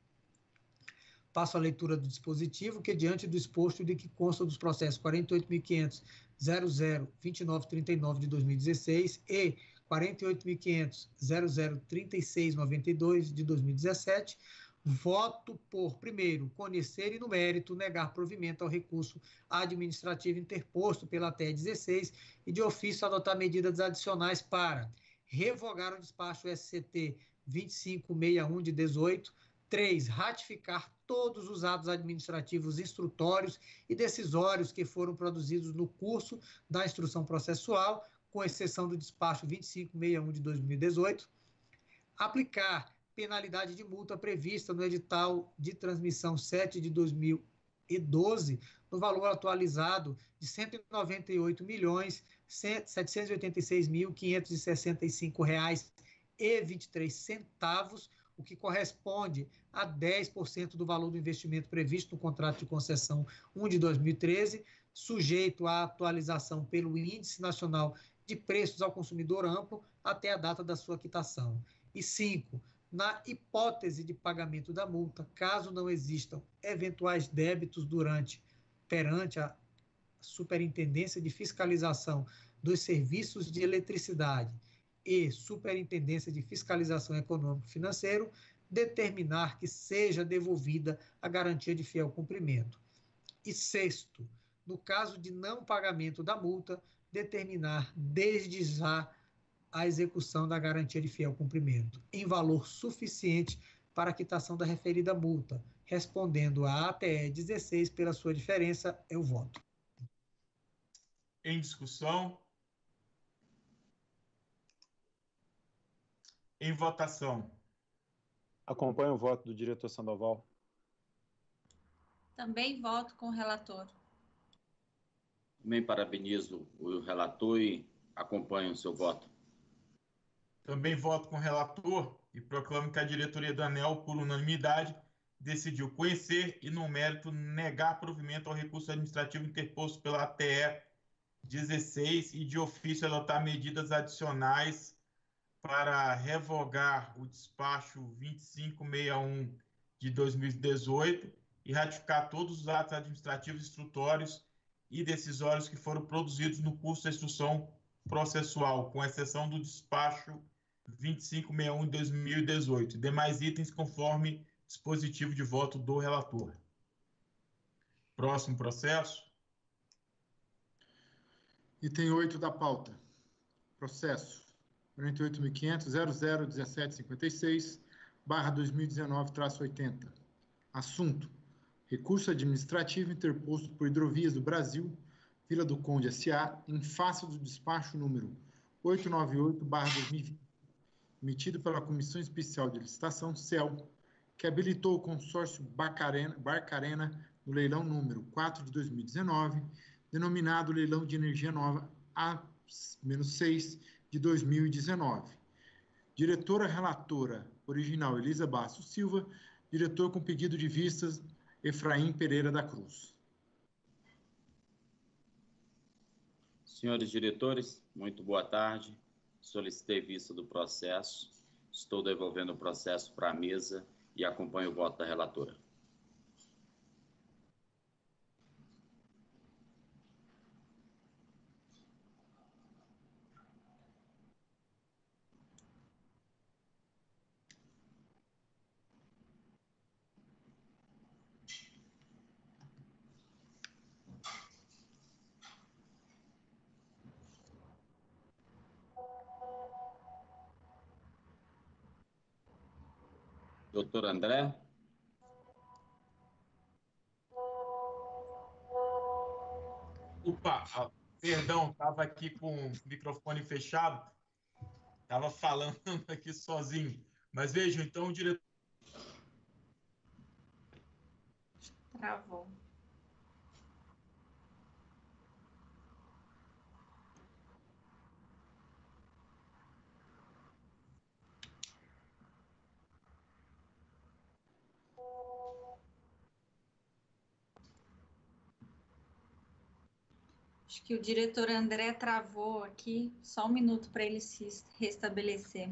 Passo a leitura do dispositivo, que, diante do exposto de que consta dos processos quarenta e oito mil quinhentos ponto zero zero vinte e nove trinta e nove de dois mil e dezesseis e quarenta e oito mil quinhentos ponto zero zero trinta e seis noventa e dois de dois mil e dezessete, voto por, primeiro, conhecer e, no mérito, negar provimento ao recurso administrativo interposto pela A T E dezesseis e, de ofício, adotar medidas adicionais para revogar o despacho S C T vinte e cinco sessenta e um de dezoito, três. Ratificar todos os atos administrativos instrutórios e decisórios que foram produzidos no curso da instrução processual, com exceção do despacho vinte e cinco sessenta e um de dois mil e dezoito, aplicar penalidade de multa prevista no edital de transmissão sete de dois mil e doze, no valor atualizado de cento e noventa e oito milhões, setecentos e oitenta e seis mil, quinhentos e sessenta e cinco reais e vinte e três centavos, o que corresponde a dez por cento do valor do investimento previsto no contrato de concessão um de dois mil e treze, sujeito à atualização pelo Índice Nacional de Preços ao Consumidor Amplo até a data da sua quitação. E cinco, na hipótese de pagamento da multa, caso não existam eventuais débitos durante, perante a Superintendência de Fiscalização dos Serviços de Eletricidade e Superintendência de Fiscalização Econômico-Financeiro, determinar que seja devolvida a garantia de fiel cumprimento. E sexto, no caso de não pagamento da multa, determinar desde já a execução da garantia de fiel cumprimento, em valor suficiente para a quitação da referida multa. Respondendo à A T E dezesseis, pela sua diferença, eu voto. Em discussão. Em votação. Acompanho o voto do diretor Sandoval. Também voto com o relator. Também parabenizo o relator e acompanho o seu voto. Também voto com o relator e proclamo que a diretoria da ANEEL, por unanimidade, decidiu conhecer e, no mérito, negar provimento ao recurso administrativo interposto pela A T E dezesseis e, de ofício, adotar medidas adicionais para revogar o despacho vinte e cinco sessenta e um de dois mil e dezoito e ratificar todos os atos administrativos, instrutórios e decisórios que foram produzidos no curso da instrução processual, com exceção do despacho vinte e cinco sessenta e um de dois mil e dezoito, e demais itens conforme dispositivo de voto do relator. Próximo processo. Item oito da pauta. Processo quarenta e oito mil quinhentos, zero zero um sete cinco seis, barra dois mil e dezenove, traço oitenta. Assunto: recurso administrativo interposto por Hidrovias do Brasil, Vila do Conde S A, em face do despacho número oitocentos e noventa e oito barra dois mil e vinte, emitido pela Comissão Especial de Licitação, C E L, que habilitou o consórcio Barcarena, Barcarena no leilão número quatro de dois mil e dezenove, denominado Leilão de Energia Nova A seis de dois mil e dezenove. Diretora relatora original Elisa Bastos Silva, diretor com pedido de vistas Efraim Pereira da Cruz. Senhores diretores, muito boa tarde. Solicitei vista do processo. Estou devolvendo o processo para a mesa e acompanho o voto da relatora. Doutor André? Opa, ah, perdão, estava aqui com o microfone fechado, estava falando aqui sozinho. Mas vejam, então o diretor... Travou. Acho que o diretor André travou aqui. Só um minuto para ele se restabelecer.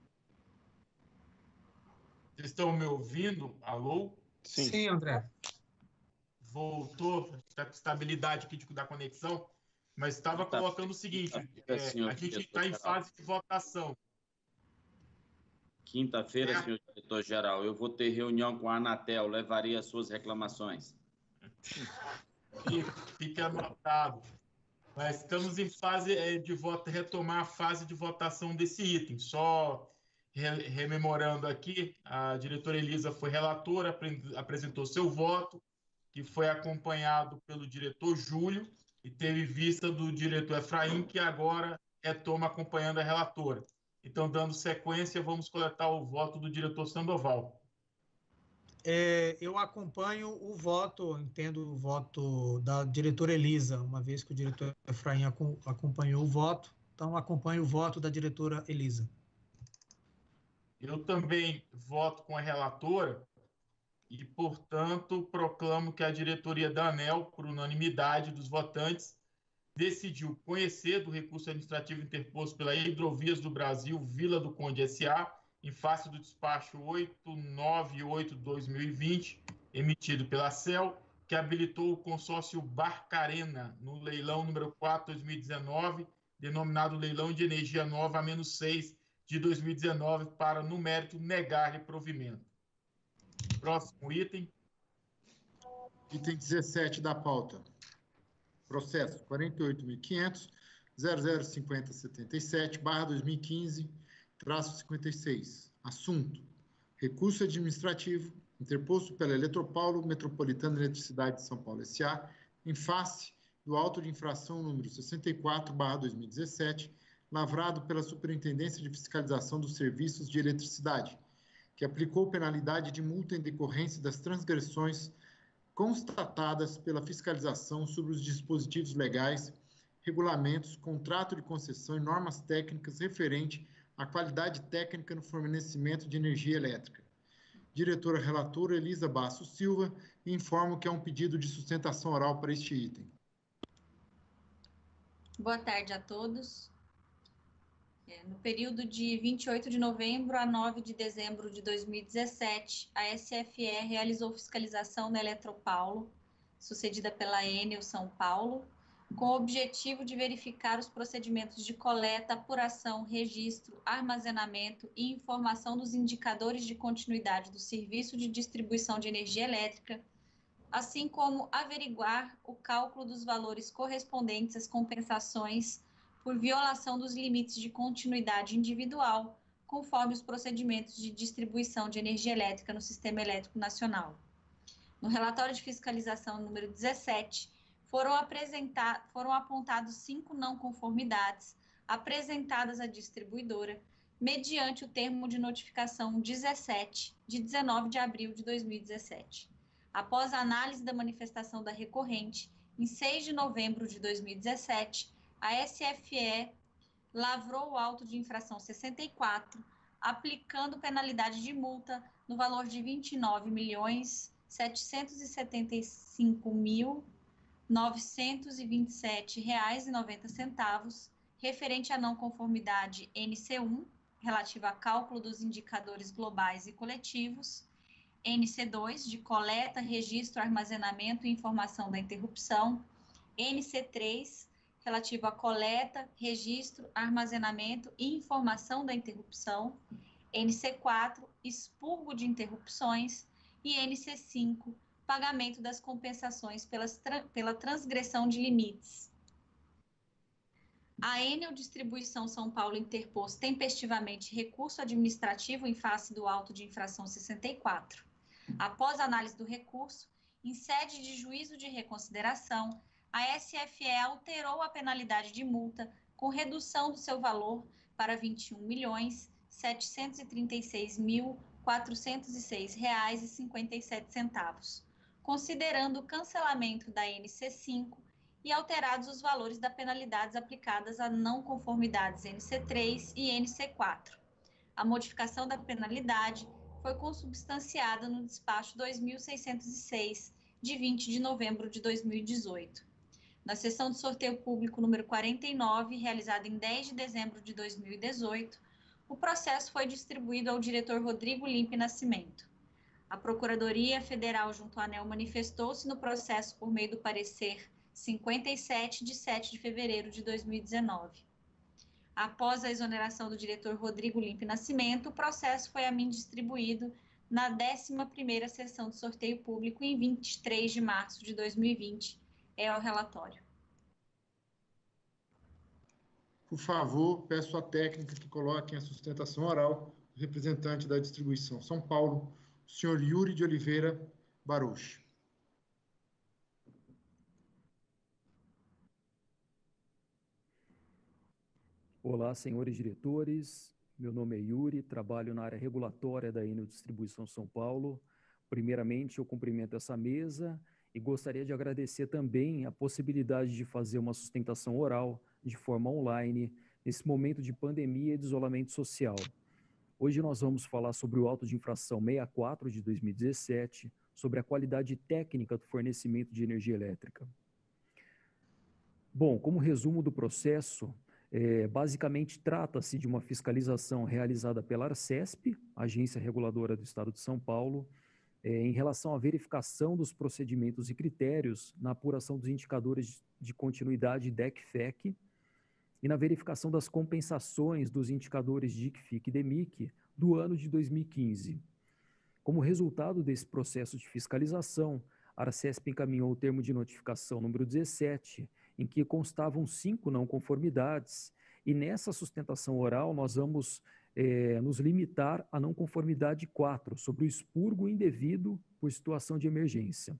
Vocês estão me ouvindo? Alô? Sim, Sim André. Voltou, está com estabilidade aqui da conexão, mas estava colocando o seguinte, é, a gente está em fase de votação. Quinta-feira, é. Senhor diretor-geral, eu vou ter reunião com a Anatel, levarei as suas reclamações. Fique anotado. Mas estamos em fase de voto, retomar a fase de votação desse item. Só rememorando aqui, a diretora Elisa foi relatora, apresentou seu voto, que foi acompanhado pelo diretor Júlio, e teve vista do diretor Efraim, que agora retoma acompanhando a relatora. Então, dando sequência, vamos coletar o voto do diretor Sandoval. É, eu acompanho o voto, entendo o voto da diretora Elisa, uma vez que o diretor Efraim acompanhou o voto, então acompanho o voto da diretora Elisa. Eu também voto com a relatora e, portanto, proclamo que a diretoria da ANEEL, por unanimidade dos votantes, decidiu conhecer do recurso administrativo interposto pela Hidrovias do Brasil, Vila do Conde S A, em face do despacho oitocentos e noventa e oito de dois mil e vinte, emitido pela C E L, que habilitou o consórcio Barcarena no leilão número quatro de dois mil e dezenove, denominado Leilão de Energia Nova A seis de dois mil e dezenove, para, no mérito, negar-lhe provimento. Próximo item. Item dezessete da pauta. Processo quarenta e oito mil quinhentos, zero zero cinco zero sete sete, barra dois mil e quinze, traço cinquenta e seis. Assunto: recurso administrativo interposto pela Eletropaulo Metropolitana de Eletricidade de São Paulo S A em face do auto de infração número sessenta e quatro, barra dois mil e dezessete, lavrado pela Superintendência de Fiscalização dos Serviços de Eletricidade, que aplicou penalidade de multa em decorrência das transgressões constatadas pela fiscalização sobre os dispositivos legais, regulamentos, contrato de concessão e normas técnicas referente à qualidade técnica no fornecimento de energia elétrica. Diretora relatora Elisa Bastos Silva, informo que há um pedido de sustentação oral para este item. Boa tarde a todos. No período de vinte e oito de novembro a nove de dezembro de dois mil e dezessete, a S F E realizou fiscalização na Eletropaulo, sucedida pela Enel São Paulo, com o objetivo de verificar os procedimentos de coleta, apuração, registro, armazenamento e informação dos indicadores de continuidade do serviço de distribuição de energia elétrica, assim como averiguar o cálculo dos valores correspondentes às compensações por violação dos limites de continuidade individual, conforme os procedimentos de distribuição de energia elétrica no Sistema Elétrico Nacional. No relatório de fiscalização número dezessete, foram, apresentar, foram apontados cinco não conformidades apresentadas à distribuidora, mediante o termo de notificação dezessete, de dezenove de abril de dois mil e dezessete. Após a análise da manifestação da recorrente, em seis de novembro de dois mil e dezessete, a S F E lavrou o auto de infração sessenta e quatro, aplicando penalidade de multa no valor de vinte e nove milhões setecentos e setenta e cinco mil novecentos e vinte e sete reais e noventa centavos, referente à não conformidade N C um, relativa a cálculo dos indicadores globais e coletivos, N C dois, de coleta, registro, armazenamento e informação da interrupção, N C três, relativo à coleta, registro, armazenamento e informação da interrupção, N C quatro, expurgo de interrupções, e N C cinco, pagamento das compensações pelas, pela transgressão de limites. A Enel Distribuição São Paulo interpôs tempestivamente recurso administrativo em face do auto de infração sessenta e quatro. Após a análise do recurso, em sede de juízo de reconsideração, a S F E alterou a penalidade de multa com redução do seu valor para vinte e um milhões setecentos e trinta e seis mil quatrocentos e seis reais e cinquenta e sete centavos, considerando o cancelamento da N C cinco e alterados os valores das penalidades aplicadas a não conformidades N C três e N C quatro. A modificação da penalidade foi consubstanciada no despacho dois mil seiscentos e seis, de vinte de novembro de dois mil e dezoito. Na sessão de sorteio público número quarenta e nove, realizada em dez de dezembro de dois mil e dezoito, o processo foi distribuído ao diretor Rodrigo Limpe Nascimento. A Procuradoria Federal junto à ANEEL manifestou-se no processo por meio do parecer cinquenta e sete, de sete de fevereiro de dois mil e dezenove. Após a exoneração do diretor Rodrigo Limpe Nascimento, o processo foi a mim distribuído na décima primeira sessão de sorteio público em vinte e três de março de dois mil e vinte. É o relatório. Por favor, peço à técnica que coloquem a sustentação oral do representante da distribuição São Paulo, o senhor Yuri de Oliveira Baruch. Olá, senhores diretores. Meu nome é Yuri, trabalho na área regulatória da Enel Distribuição São Paulo. Primeiramente, eu cumprimento essa mesa e gostaria de agradecer também a possibilidade de fazer uma sustentação oral de forma online nesse momento de pandemia e de isolamento social. Hoje nós vamos falar sobre o auto de infração sessenta e quatro de dois mil e dezessete, sobre a qualidade técnica do fornecimento de energia elétrica. Bom, como resumo do processo, é, basicamente trata-se de uma fiscalização realizada pela Arcesp, Agência Reguladora do Estado de São Paulo, é, em relação à verificação dos procedimentos e critérios na apuração dos indicadores de continuidade D E C F E C e na verificação das compensações dos indicadores D I C F I C e D M I C do ano de dois mil e quinze. Como resultado desse processo de fiscalização, a Arcesp encaminhou o termo de notificação número dezessete, em que constavam cinco não conformidades, e nessa sustentação oral nós vamos é, nos limitar à não conformidade quatro, sobre o expurgo indevido por situação de emergência.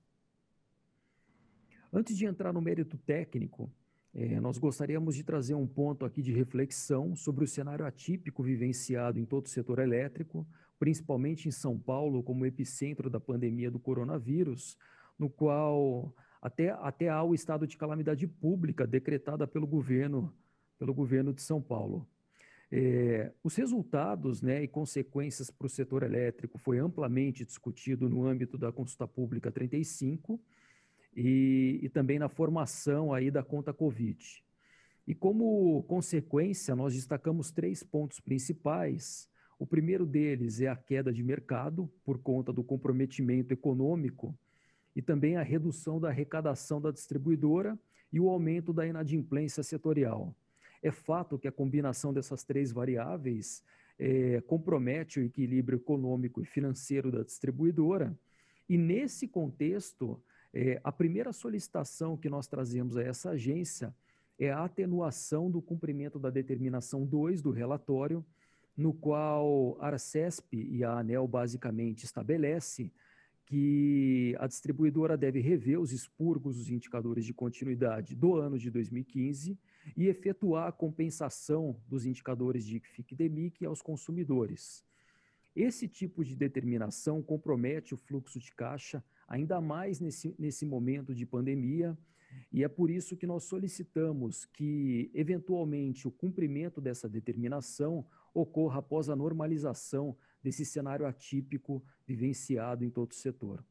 Antes de entrar no mérito técnico, é, nós gostaríamos de trazer um ponto aqui de reflexão sobre o cenário atípico vivenciado em todo o setor elétrico, principalmente em São Paulo, como epicentro da pandemia do coronavírus, no qual até, até há o estado de calamidade pública decretada pelo governo, pelo governo de São Paulo. É, os resultados, né, e consequências para o setor elétrico foi amplamente discutido no âmbito da consulta pública trinta e cinco e, e também na formação aí da conta Covid. E como consequência, nós destacamos três pontos principais. O primeiro deles é a queda de mercado por conta do comprometimento econômico e também a redução da arrecadação da distribuidora e o aumento da inadimplência setorial. É fato que a combinação dessas três variáveis é, compromete o equilíbrio econômico e financeiro da distribuidora, e nesse contexto, é, a primeira solicitação que nós trazemos a essa agência é a atenuação do cumprimento da determinação dois do relatório, no qual a Arcesp e a ANEEL basicamente estabelece que a distribuidora deve rever os expurgos dos indicadores de continuidade do ano de dois mil e quinze e efetuar a compensação dos indicadores de D I C F I C e D M I C aos consumidores. Esse tipo de determinação compromete o fluxo de caixa, ainda mais nesse, nesse momento de pandemia, e é por isso que nós solicitamos que, eventualmente, o cumprimento dessa determinação ocorra após a normalização desse cenário atípico vivenciado em todo o setor.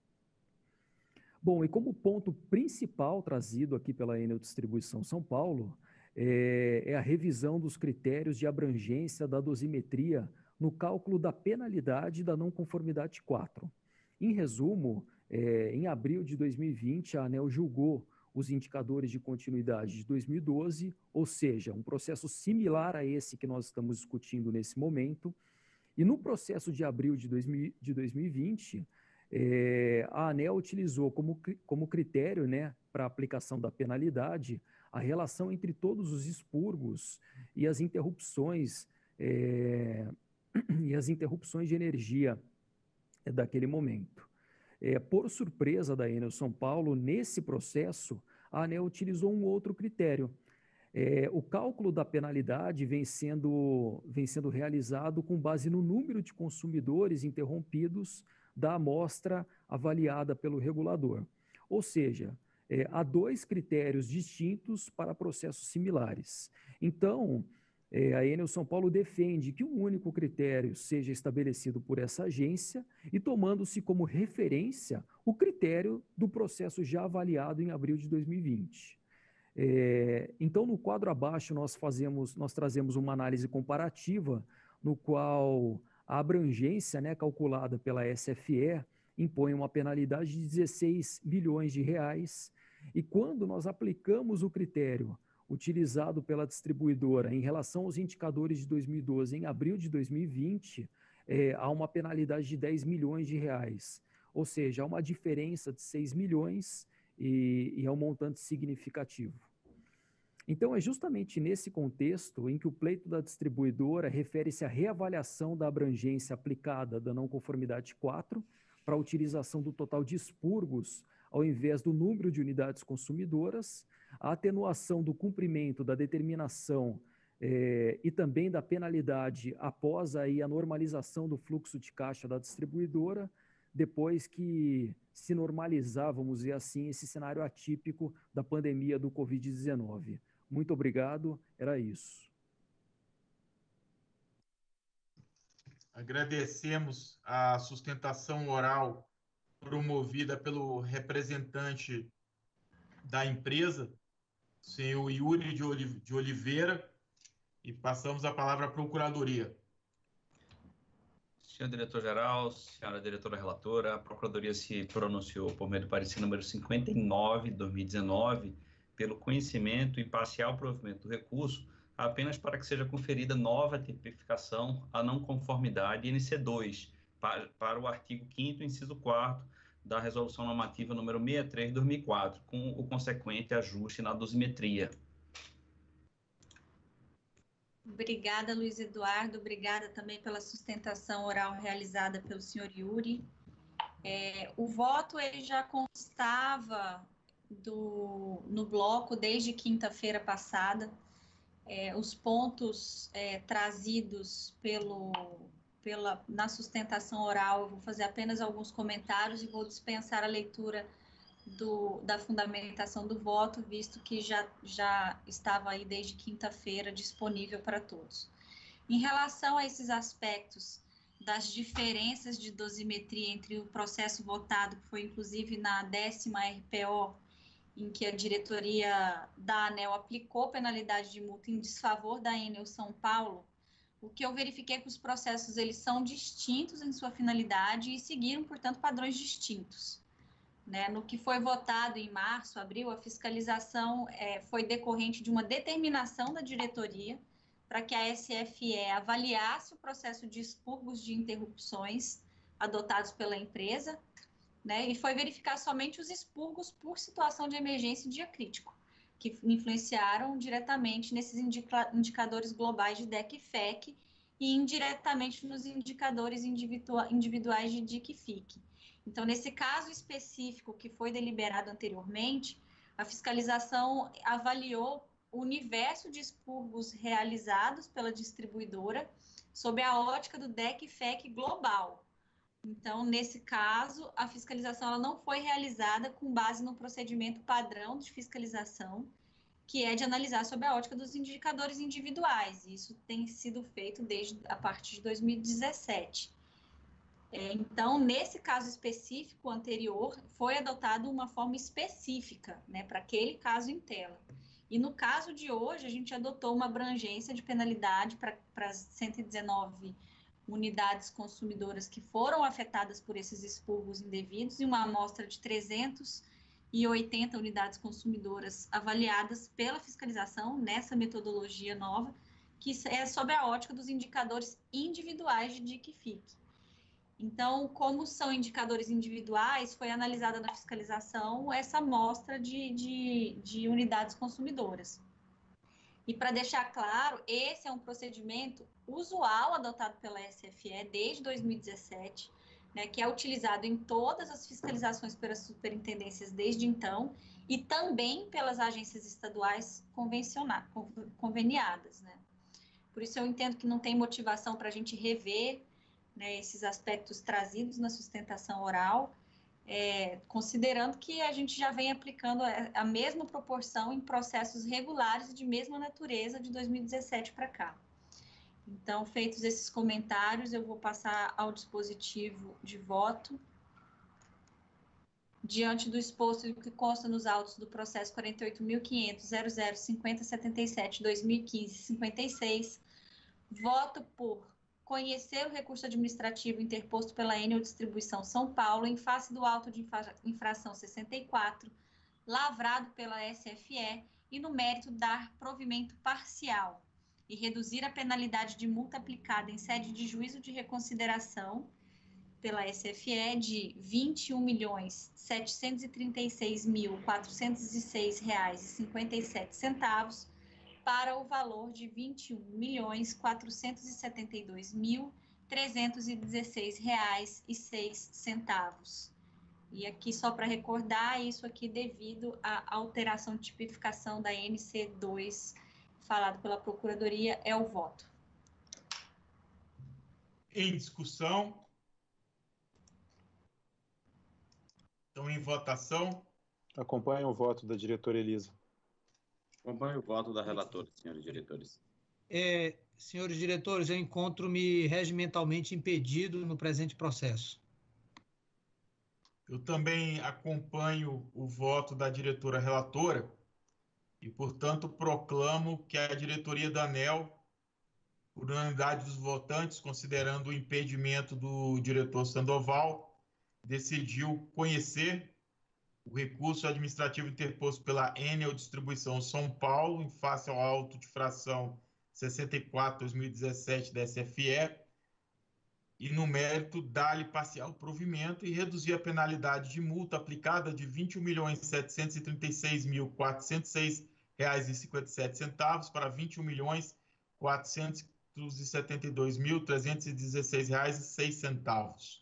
Bom, e como ponto principal trazido aqui pela Enel Distribuição São Paulo, é, é a revisão dos critérios de abrangência da dosimetria no cálculo da penalidade da não conformidade quatro. Em resumo, é, em abril de dois mil e vinte, a ANEEL julgou os indicadores de continuidade de dois mil e doze, ou seja, um processo similar a esse que nós estamos discutindo nesse momento. E no processo de abril de, dois mil, de dois mil e vinte, é, a ANEEL utilizou como, como critério, né, para a aplicação da penalidade a relação entre todos os expurgos e as interrupções, é, e as interrupções de energia daquele momento. É, por surpresa da Enel São Paulo, nesse processo, a ANEEL utilizou um outro critério. É, o cálculo da penalidade vem sendo, vem sendo realizado com base no número de consumidores interrompidos da amostra avaliada pelo regulador. Ou seja, é, há dois critérios distintos para processos similares. Então, é, a Enel São Paulo defende que um único critério seja estabelecido por essa agência e tomando-se como referência o critério do processo já avaliado em abril de dois mil e vinte. É, então, no quadro abaixo, nós, fazemos, nós trazemos uma análise comparativa no qual a abrangência, né, calculada pela S F E impõe uma penalidade de dezesseis milhões de reais, e quando nós aplicamos o critério utilizado pela distribuidora em relação aos indicadores de dois mil e doze em abril de dois mil e vinte, é, há uma penalidade de dez milhões de reais, ou seja, há uma diferença de seis milhões e, e é um montante significativo. Então, é justamente nesse contexto em que o pleito da distribuidora refere-se à reavaliação da abrangência aplicada da não conformidade quatro para a utilização do total de expurgos ao invés do número de unidades consumidoras, a atenuação do cumprimento da determinação é, e também da penalidade após aí a normalização do fluxo de caixa da distribuidora, depois que se normalizar, vamos dizer assim, esse cenário atípico da pandemia do covid dezenove. Muito obrigado, era isso. Agradecemos a sustentação oral promovida pelo representante da empresa, senhor Yuri de Oliveira, e passamos a palavra à Procuradoria. Senhor diretor-geral, senhora diretora relatora, a Procuradoria se pronunciou por meio do parecer número cinquenta e nove de dois mil e dezenove pelo conhecimento e parcial provimento do recurso, apenas para que seja conferida nova tipificação à não conformidade N C dois, para, para o artigo quinto, inciso quarto, da Resolução Normativa número sessenta e três de dois mil e quatro, com o consequente ajuste na dosimetria. Obrigada, Luiz Eduardo. Obrigada também pela sustentação oral realizada pelo senhor Yuri. É, o voto ele já constava do, no bloco desde quinta-feira passada. É, os pontos é, trazidos pelo, pela, na sustentação oral, eu vou fazer apenas alguns comentários e vou dispensar a leitura Do, da fundamentação do voto, visto que já, já estava aí desde quinta-feira disponível para todos. Em relação a esses aspectos das diferenças de dosimetria entre o processo votado, que foi inclusive na décima R P O, em que a diretoria da ANEEL aplicou penalidade de multa em desfavor da Enel São Paulo, o que eu verifiquei é que os processos eles são distintos em sua finalidade e seguiram, portanto, padrões distintos. Né, no que foi votado em março, abril, a fiscalização é, foi decorrente de uma determinação da diretoria para que a S F E avaliasse o processo de expurgos de interrupções adotados pela empresa, né, e foi verificar somente os expurgos por situação de emergência e dia crítico, que influenciaram diretamente nesses indica indicadores globais de D E C e F E C e indiretamente nos indicadores individua individuais de D I C e F I C. Então, nesse caso específico que foi deliberado anteriormente, a fiscalização avaliou o universo de expurgos realizados pela distribuidora sob a ótica do D E C e F E C global. Então, nesse caso, a fiscalização ela não foi realizada com base no procedimento padrão de fiscalização, que é de analisar sob a ótica dos indicadores individuais. Isso tem sido feito desde a partir de dois mil e dezessete. Então, nesse caso específico anterior, foi adotada uma forma específica, né, para aquele caso em tela. E no caso de hoje, a gente adotou uma abrangência de penalidade para as cento e dezenove unidades consumidoras que foram afetadas por esses expurgos indevidos e uma amostra de trezentas e oitenta unidades consumidoras avaliadas pela fiscalização nessa metodologia nova, que é sob a ótica dos indicadores individuais de D I C e F I C. Então, como são indicadores individuais, foi analisada na fiscalização essa amostra de, de, de unidades consumidoras. E para deixar claro, esse é um procedimento usual adotado pela S F E desde dois mil e dezessete, né, que é utilizado em todas as fiscalizações pelas superintendências desde então, e também pelas agências estaduais conveniadas, né? Por isso eu entendo que não tem motivação para a gente rever, né, esses aspectos trazidos na sustentação oral, é, considerando que a gente já vem aplicando a, a mesma proporção em processos regulares de mesma natureza de dois mil e dezessete para cá. Então, feitos esses comentários, eu vou passar ao dispositivo de voto. Diante do exposto e que consta nos autos do processo quarenta e oito mil quinhentos ponto zero zero cinco zero sete sete dois mil e quinze cinquenta e seis, voto por conhecer o recurso administrativo interposto pela Enel Distribuição São Paulo em face do auto de infração sessenta e quatro, lavrado pela S F E, e no mérito dar provimento parcial e reduzir a penalidade de multa aplicada em sede de juízo de reconsideração pela S F E de vinte e um milhões setecentos e trinta e seis mil quatrocentos e seis reais e cinquenta e sete centavos para o valor de vinte e um milhões quatrocentos e setenta e dois mil trezentos e dezesseis reais e seis centavos. E aqui só para recordar, isso aqui devido à alteração de tipificação da N C dois falado pela Procuradoria é o voto. Em discussão. Então, em votação. Acompanho o voto da diretora Elisa. Acompanho o voto da relatora, senhores diretores. É, senhores diretores, eu encontro-me regimentalmente impedido no presente processo. Eu também acompanho o voto da diretora relatora e, portanto, proclamo que a diretoria da ANEEL, por unanimidade dos votantes, considerando o impedimento do diretor Sandoval, decidiu conhecer o recurso administrativo interposto pela Enel Distribuição São Paulo, em face ao auto de fração sessenta e quatro barra dois mil e dezessete da S F E, e, no mérito, dar-lhe parcial provimento e reduzir a penalidade de multa aplicada de vinte e um milhões setecentos e trinta e seis mil quatrocentos e seis reais e cinquenta e sete centavos para vinte e um milhões quatrocentos e setenta e dois mil trezentos e dezesseis reais e seis centavos.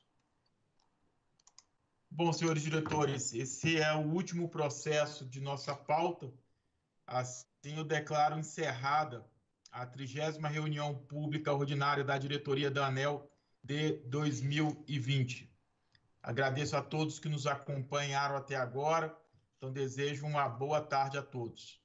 Bom, senhores diretores, esse é o último processo de nossa pauta. Assim, eu declaro encerrada a trigésima reunião pública ordinária da diretoria da ANEEL de dois mil e vinte. Agradeço a todos que nos acompanharam até agora. Então, desejo uma boa tarde a todos.